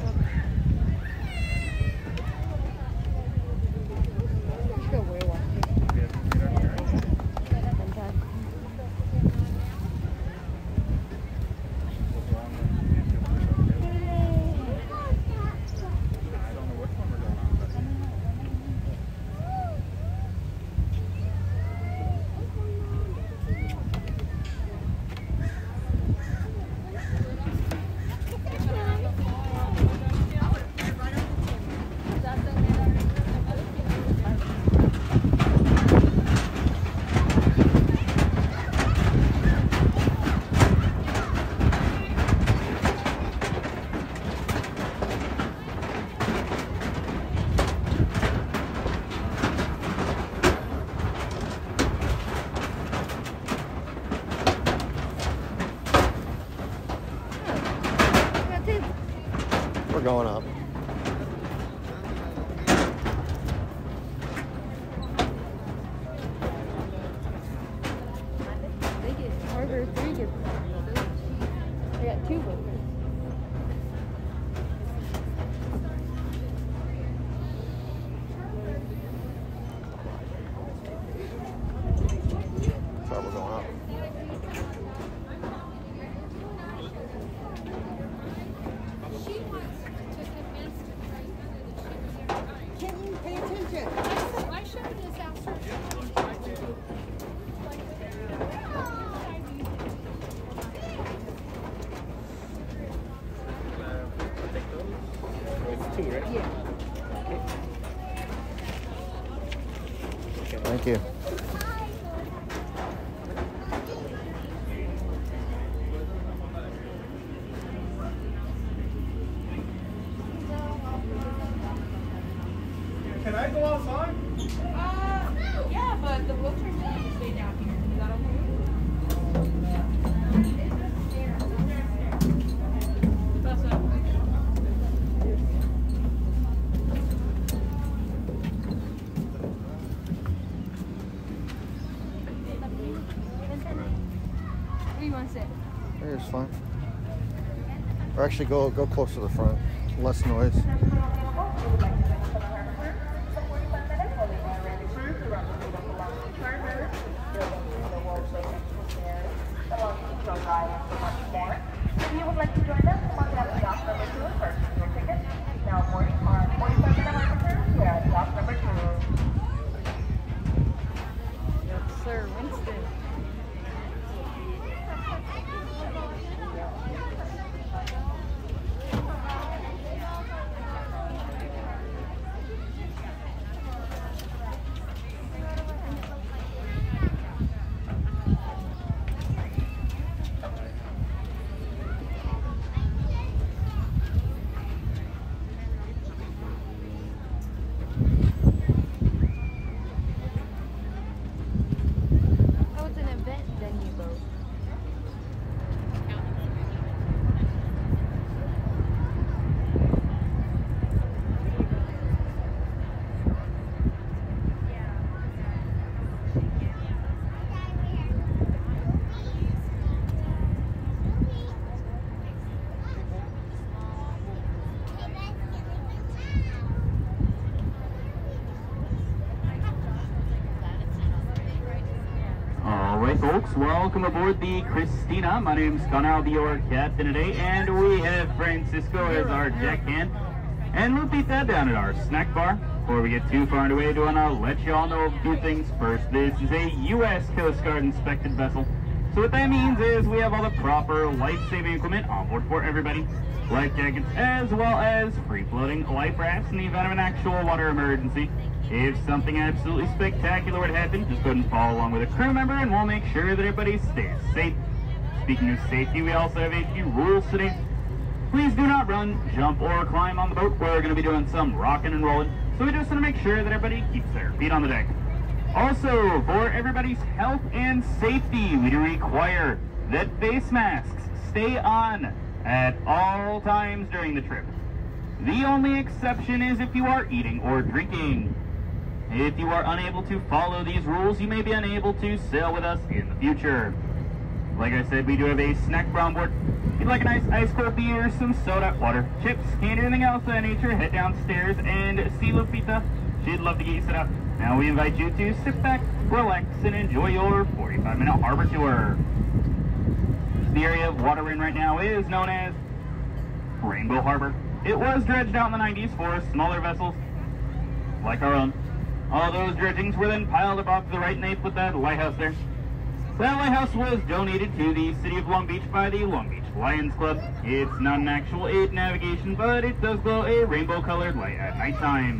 We're going up. They get harder, 3 gets I got 2 boats. Sorry, we're going up. Can you pay attention? I showed this after. It's 2, right? Yeah. Thank you. Can I go outside? Yeah, but the wheelchair can stay down here. Is that okay? That's it. Where do you want to sit? Here's fine. Or actually, go close to the front. Less noise. If you would like to join us, come on down. folks, welcome aboard the Christina. My name's Connor, I'll be your captain today, and we have Francisco as our deckhand. And Lupita down at our snack bar. Before we get too far underway, I want to let you all know a few things. First, this is a U.S. Coast Guard inspected vessel. So what that means is we have all the proper life-saving equipment on board for everybody. Life jackets, as well as free-floating life rafts in the event of an actual water emergency. If something absolutely spectacular would happen, just go ahead and follow along with a crew member and we'll make sure that everybody stays safe. Speaking of safety, we also have a few rules today. Please do not run, jump, or climb on the boat. We're going to be doing some rocking and rolling, so we just want to make sure that everybody keeps their feet on the deck. Also, for everybody's health and safety, we do require that face masks stay on at all times during the trip. The only exception is if you are eating or drinking. If you are unable to follow these rules, you may be unable to sail with us in the future. Like I said, we do have a snack bar on board. If you'd like a nice ice cold beer, some soda, water, chips, candy, anything else of that nature, head downstairs and see Lupita. She'd love to get you set up. Now we invite you to sit back, relax, and enjoy your 45-minute harbor tour. The area of water we're in right now is known as Rainbow Harbor. It was dredged out in the 90s for smaller vessels like our own. All those dredgings were then piled up off to the right, and they put that lighthouse there. That lighthouse was donated to the city of Long Beach by the Long Beach Lions Club. It's not an actual aid navigation, but it does glow a rainbow-colored light at nighttime.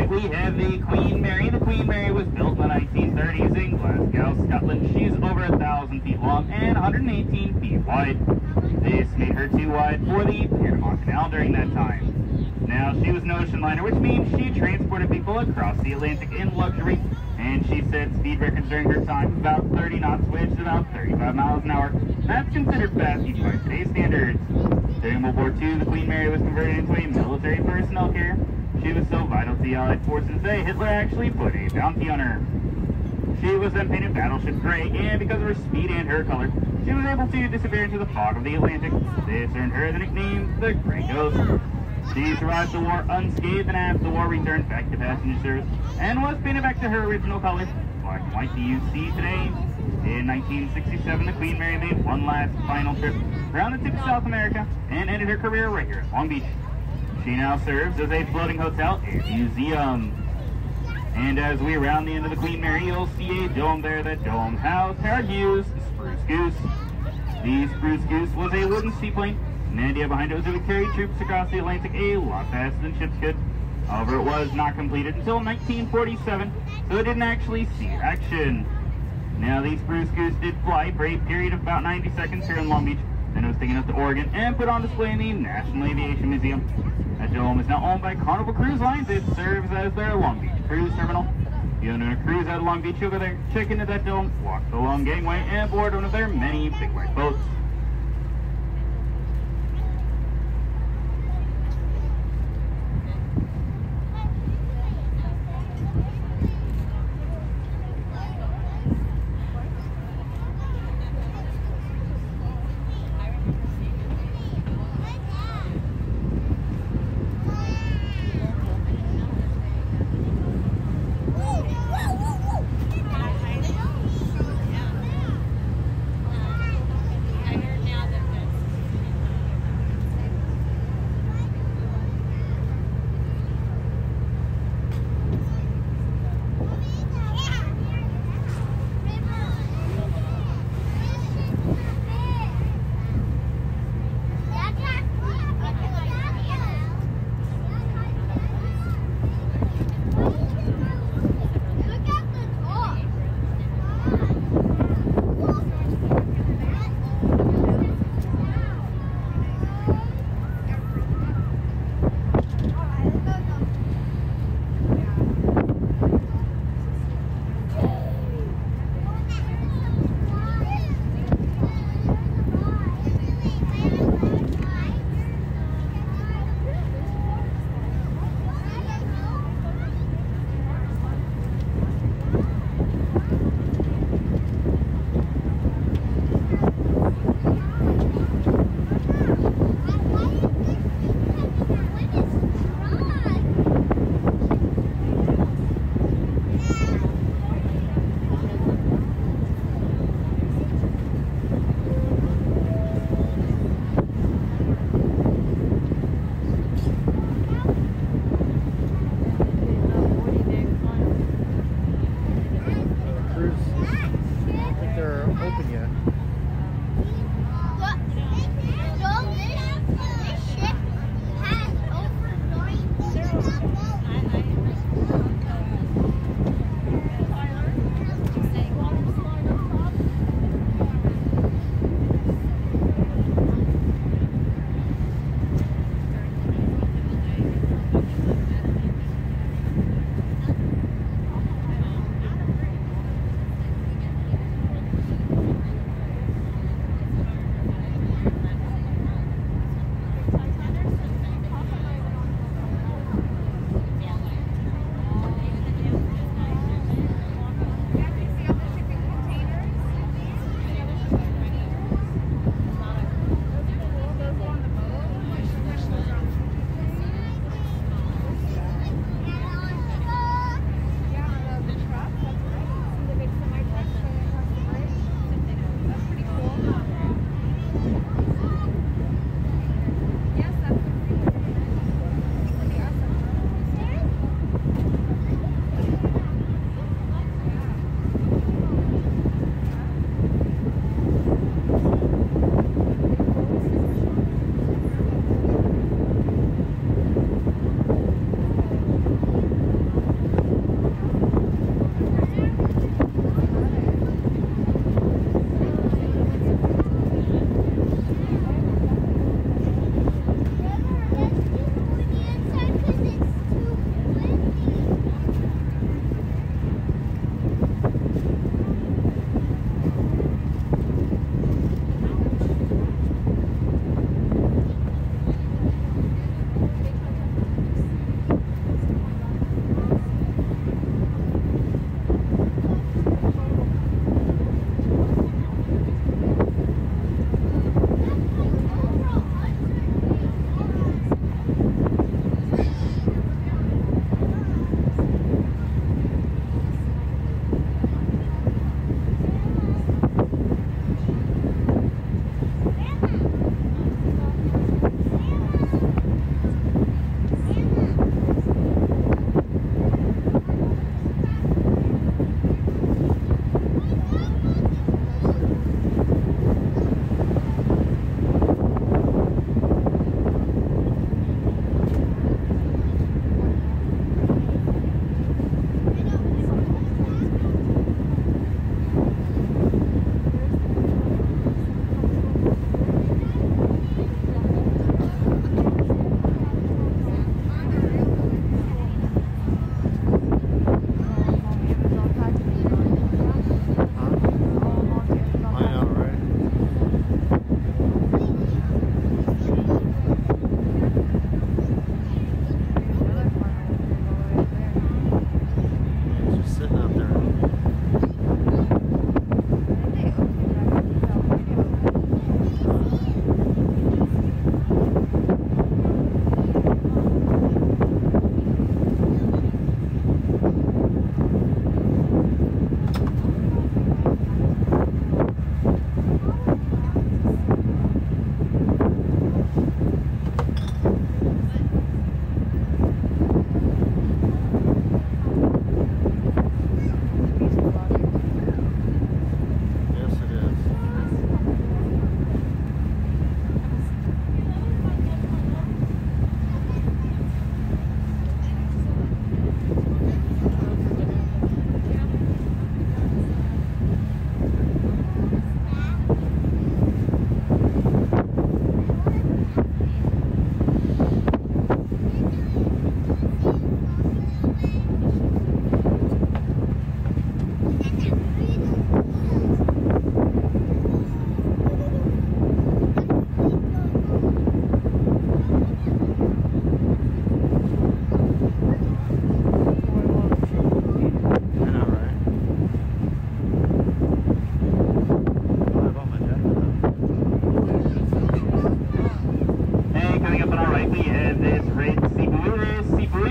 right, we have the Queen Mary. The Queen Mary was built in the 1930s in Glasgow, Scotland. She's over 1,000 feet long and 118 feet wide. This made her too wide for the Panama Canal during that time. Now, she was an ocean liner, which means she transported people across the Atlantic in luxury, and she set speed records during her time, about 30 knots, which is about 35 miles an hour. That's considered fast even by today's standards. During World War II, the Queen Mary was converted into a military personnel carrier. She was so vital to the Allied forces that Hitler actually put a bounty on her. She was then painted battleship gray, and because of her speed and her color, she was able to disappear into the fog of the Atlantic. This earned her the nickname the Grey Ghost. She survived the war unscathed, and after the war returned back to passenger service and was painted back to her original color, black and white that you see today. In 1967, the Queen Mary made one last final trip around the tip of South America and ended her career right here at Long Beach. She now serves as a floating hotel and museum. And as we round the end of the Queen Mary, you'll see a dome there. That dome housed our Hughes Spruce Goose. The Spruce Goose was a wooden seaplane, and the idea behind it was it would carry troops across the Atlantic a lot faster than ships could. However, it was not completed until 1947, so it didn't actually see action. Now, the Spruce Goose did fly for a period of about 90 seconds here in Long Beach. Then it was taken up to Oregon and put on display in the National Aviation Museum. That dome is now owned by Carnival Cruise Lines. It serves as their Long Beach cruise terminal. If you want to cruise out of Long Beach, you'll go there, check into that dome, walk the long gangway, and board one of their many big white boats.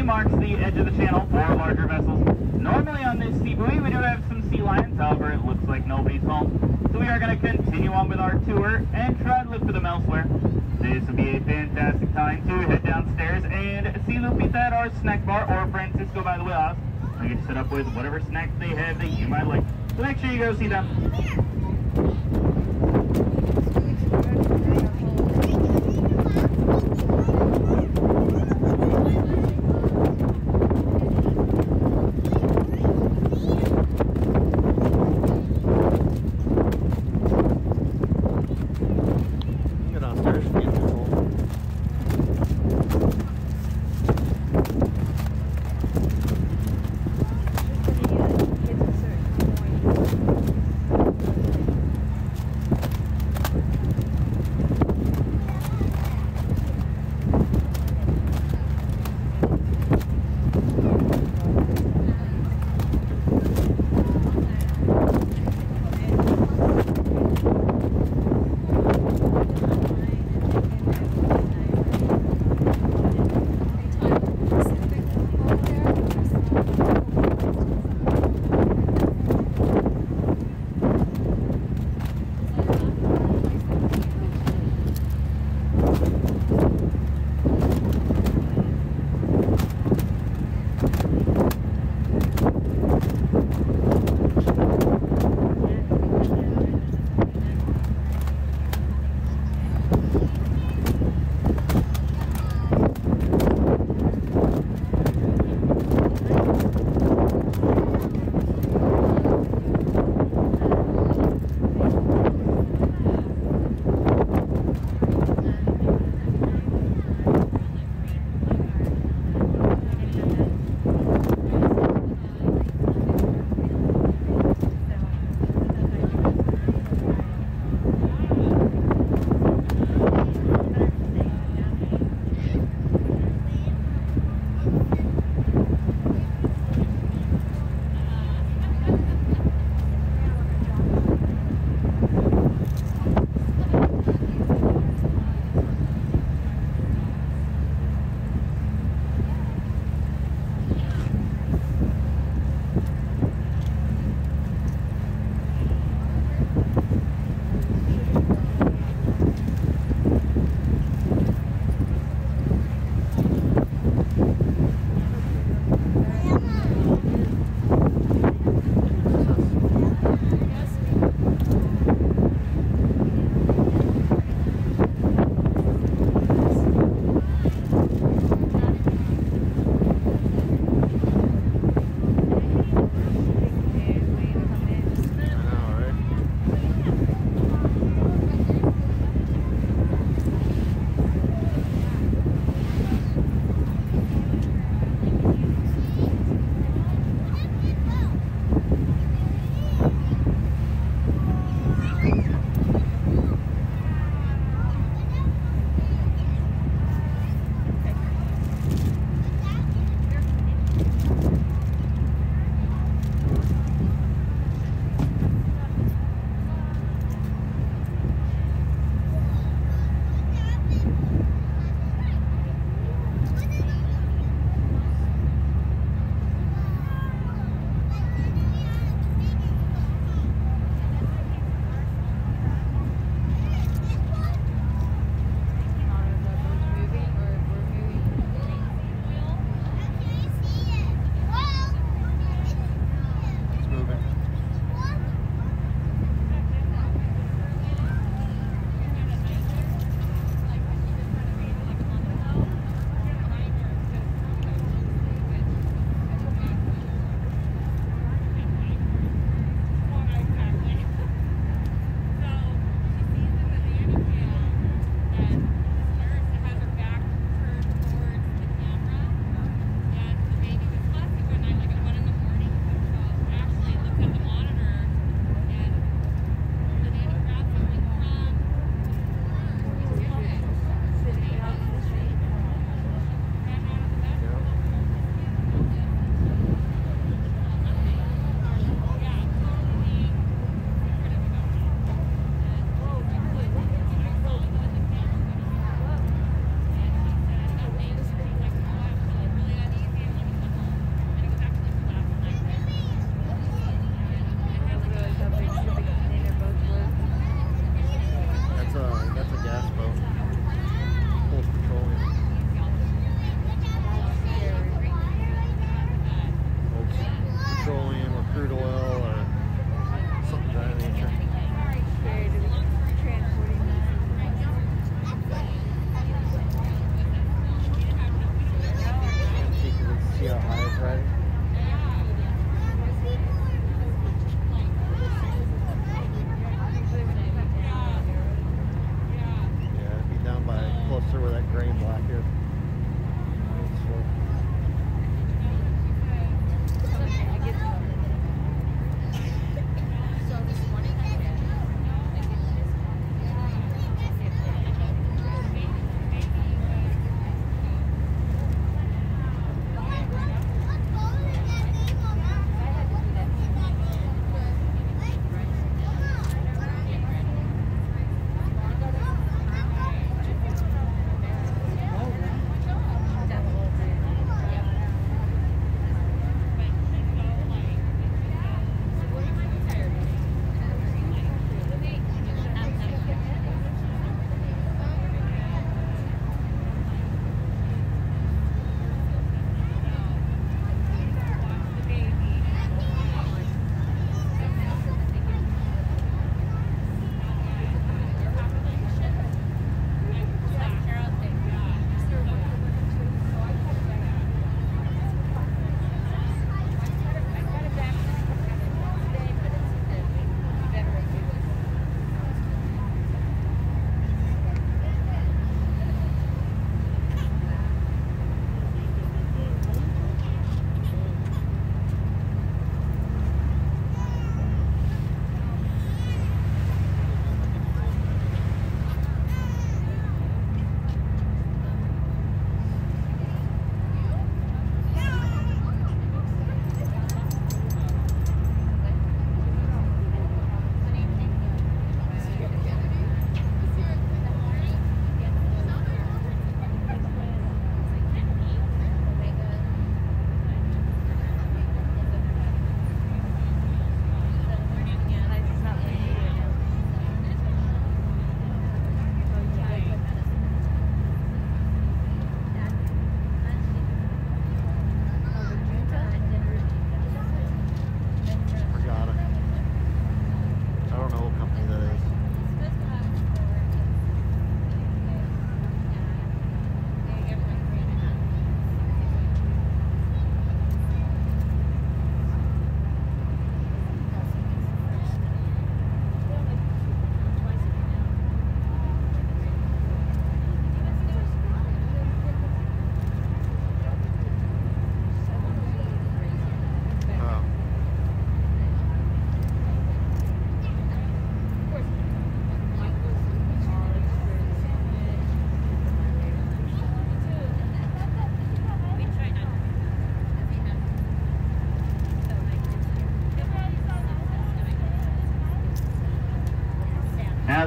marks the edge of the channel for larger vessels. Normally on this sea buoy we do have some sea lions, however it looks like nobody's home. So we are going to continue on with our tour and try to look for them elsewhere. This will be a fantastic time to head downstairs and see Lupita at our snack bar, or Francisco by the wheelhouse. I get to set up with whatever snacks they have that you might like. So make sure you go see them.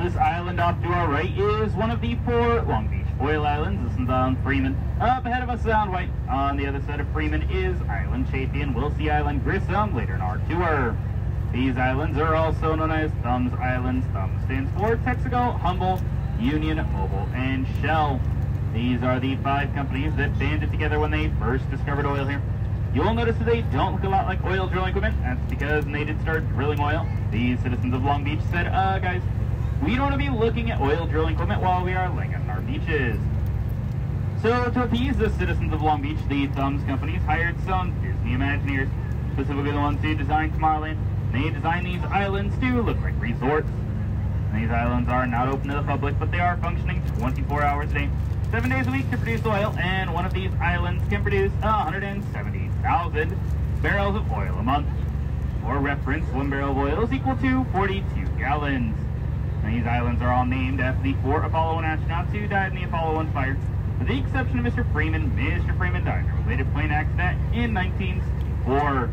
this island off to our right is one of the 4 Long Beach oil islands. This one's on Freeman. Up ahead of us is on White. On the other side of Freeman is Island Chafee, and we'll see Island Grissom later in our tour. These islands are also known as Thumbs Islands. Thumbs stands for Texaco, Humble, Union, Mobile, and Shell. These are the 5 companies that banded together when they first discovered oil here. You'll notice that they don't look a lot like oil drilling equipment. That's because when they did start drilling oil, these citizens of Long Beach said, guys, we don't want to be looking at oil drilling equipment while we are laying on our beaches. So to appease the citizens of Long Beach, the Thumbs companies hired some Disney Imagineers, specifically the ones who designed Tomorrowland. They designed these islands to look like resorts. And these islands are not open to the public, but they are functioning 24 hours a day, 7 days a week to produce oil, and one of these islands can produce 170,000 barrels of oil a month. For reference, 1 barrel of oil is equal to 42 gallons. And these islands are all named after the 4 Apollo 1 astronauts who died in the Apollo 1 fire, with the exception of Mr. Freeman. Mr. Freeman died in a related plane accident in 1964.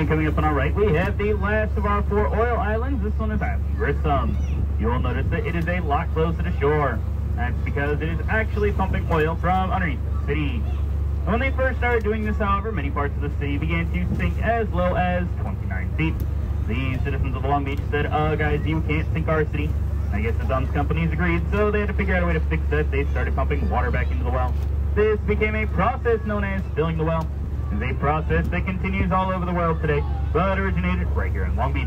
And coming up on our right, we have the last of our 4 oil islands. This one is Island Grissom. You will notice that it is a lot close to the shore. That's because it is actually pumping oil from underneath the city. When they first started doing this, however, many parts of the city began to sink as low as 29 feet. The citizens of Long Beach said, guys, you can't sink our city. I guess the DUNS companies agreed, so they had to figure out a way to fix that. They started pumping water back into the well. This became a process known as filling the well. It's a process that continues all over the world today, but originated right here in Long Beach.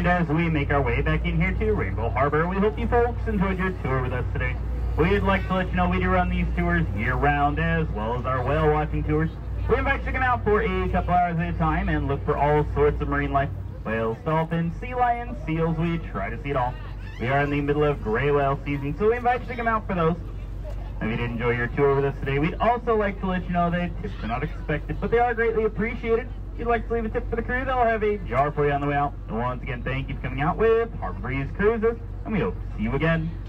as we make our way back in here to Rainbow Harbor, we hope you folks enjoyed your tour with us today. We'd like to let you know we do run these tours year-round, as well as our whale watching tours. We invite you to come out for a couple hours at a time and look for all sorts of marine life. Whales, dolphins, sea lions, seals, we try to see it all. We are in the middle of gray whale season, so we invite you to come out for those. If you did enjoy your tour with us today, we'd also like to let you know that tips are not expected, but they are greatly appreciated. If you'd like to leave a tip for the crew, they'll have a jar for you on the way out. And once again, thank you for coming out with Harbor Breeze Cruises, and we hope to see you again.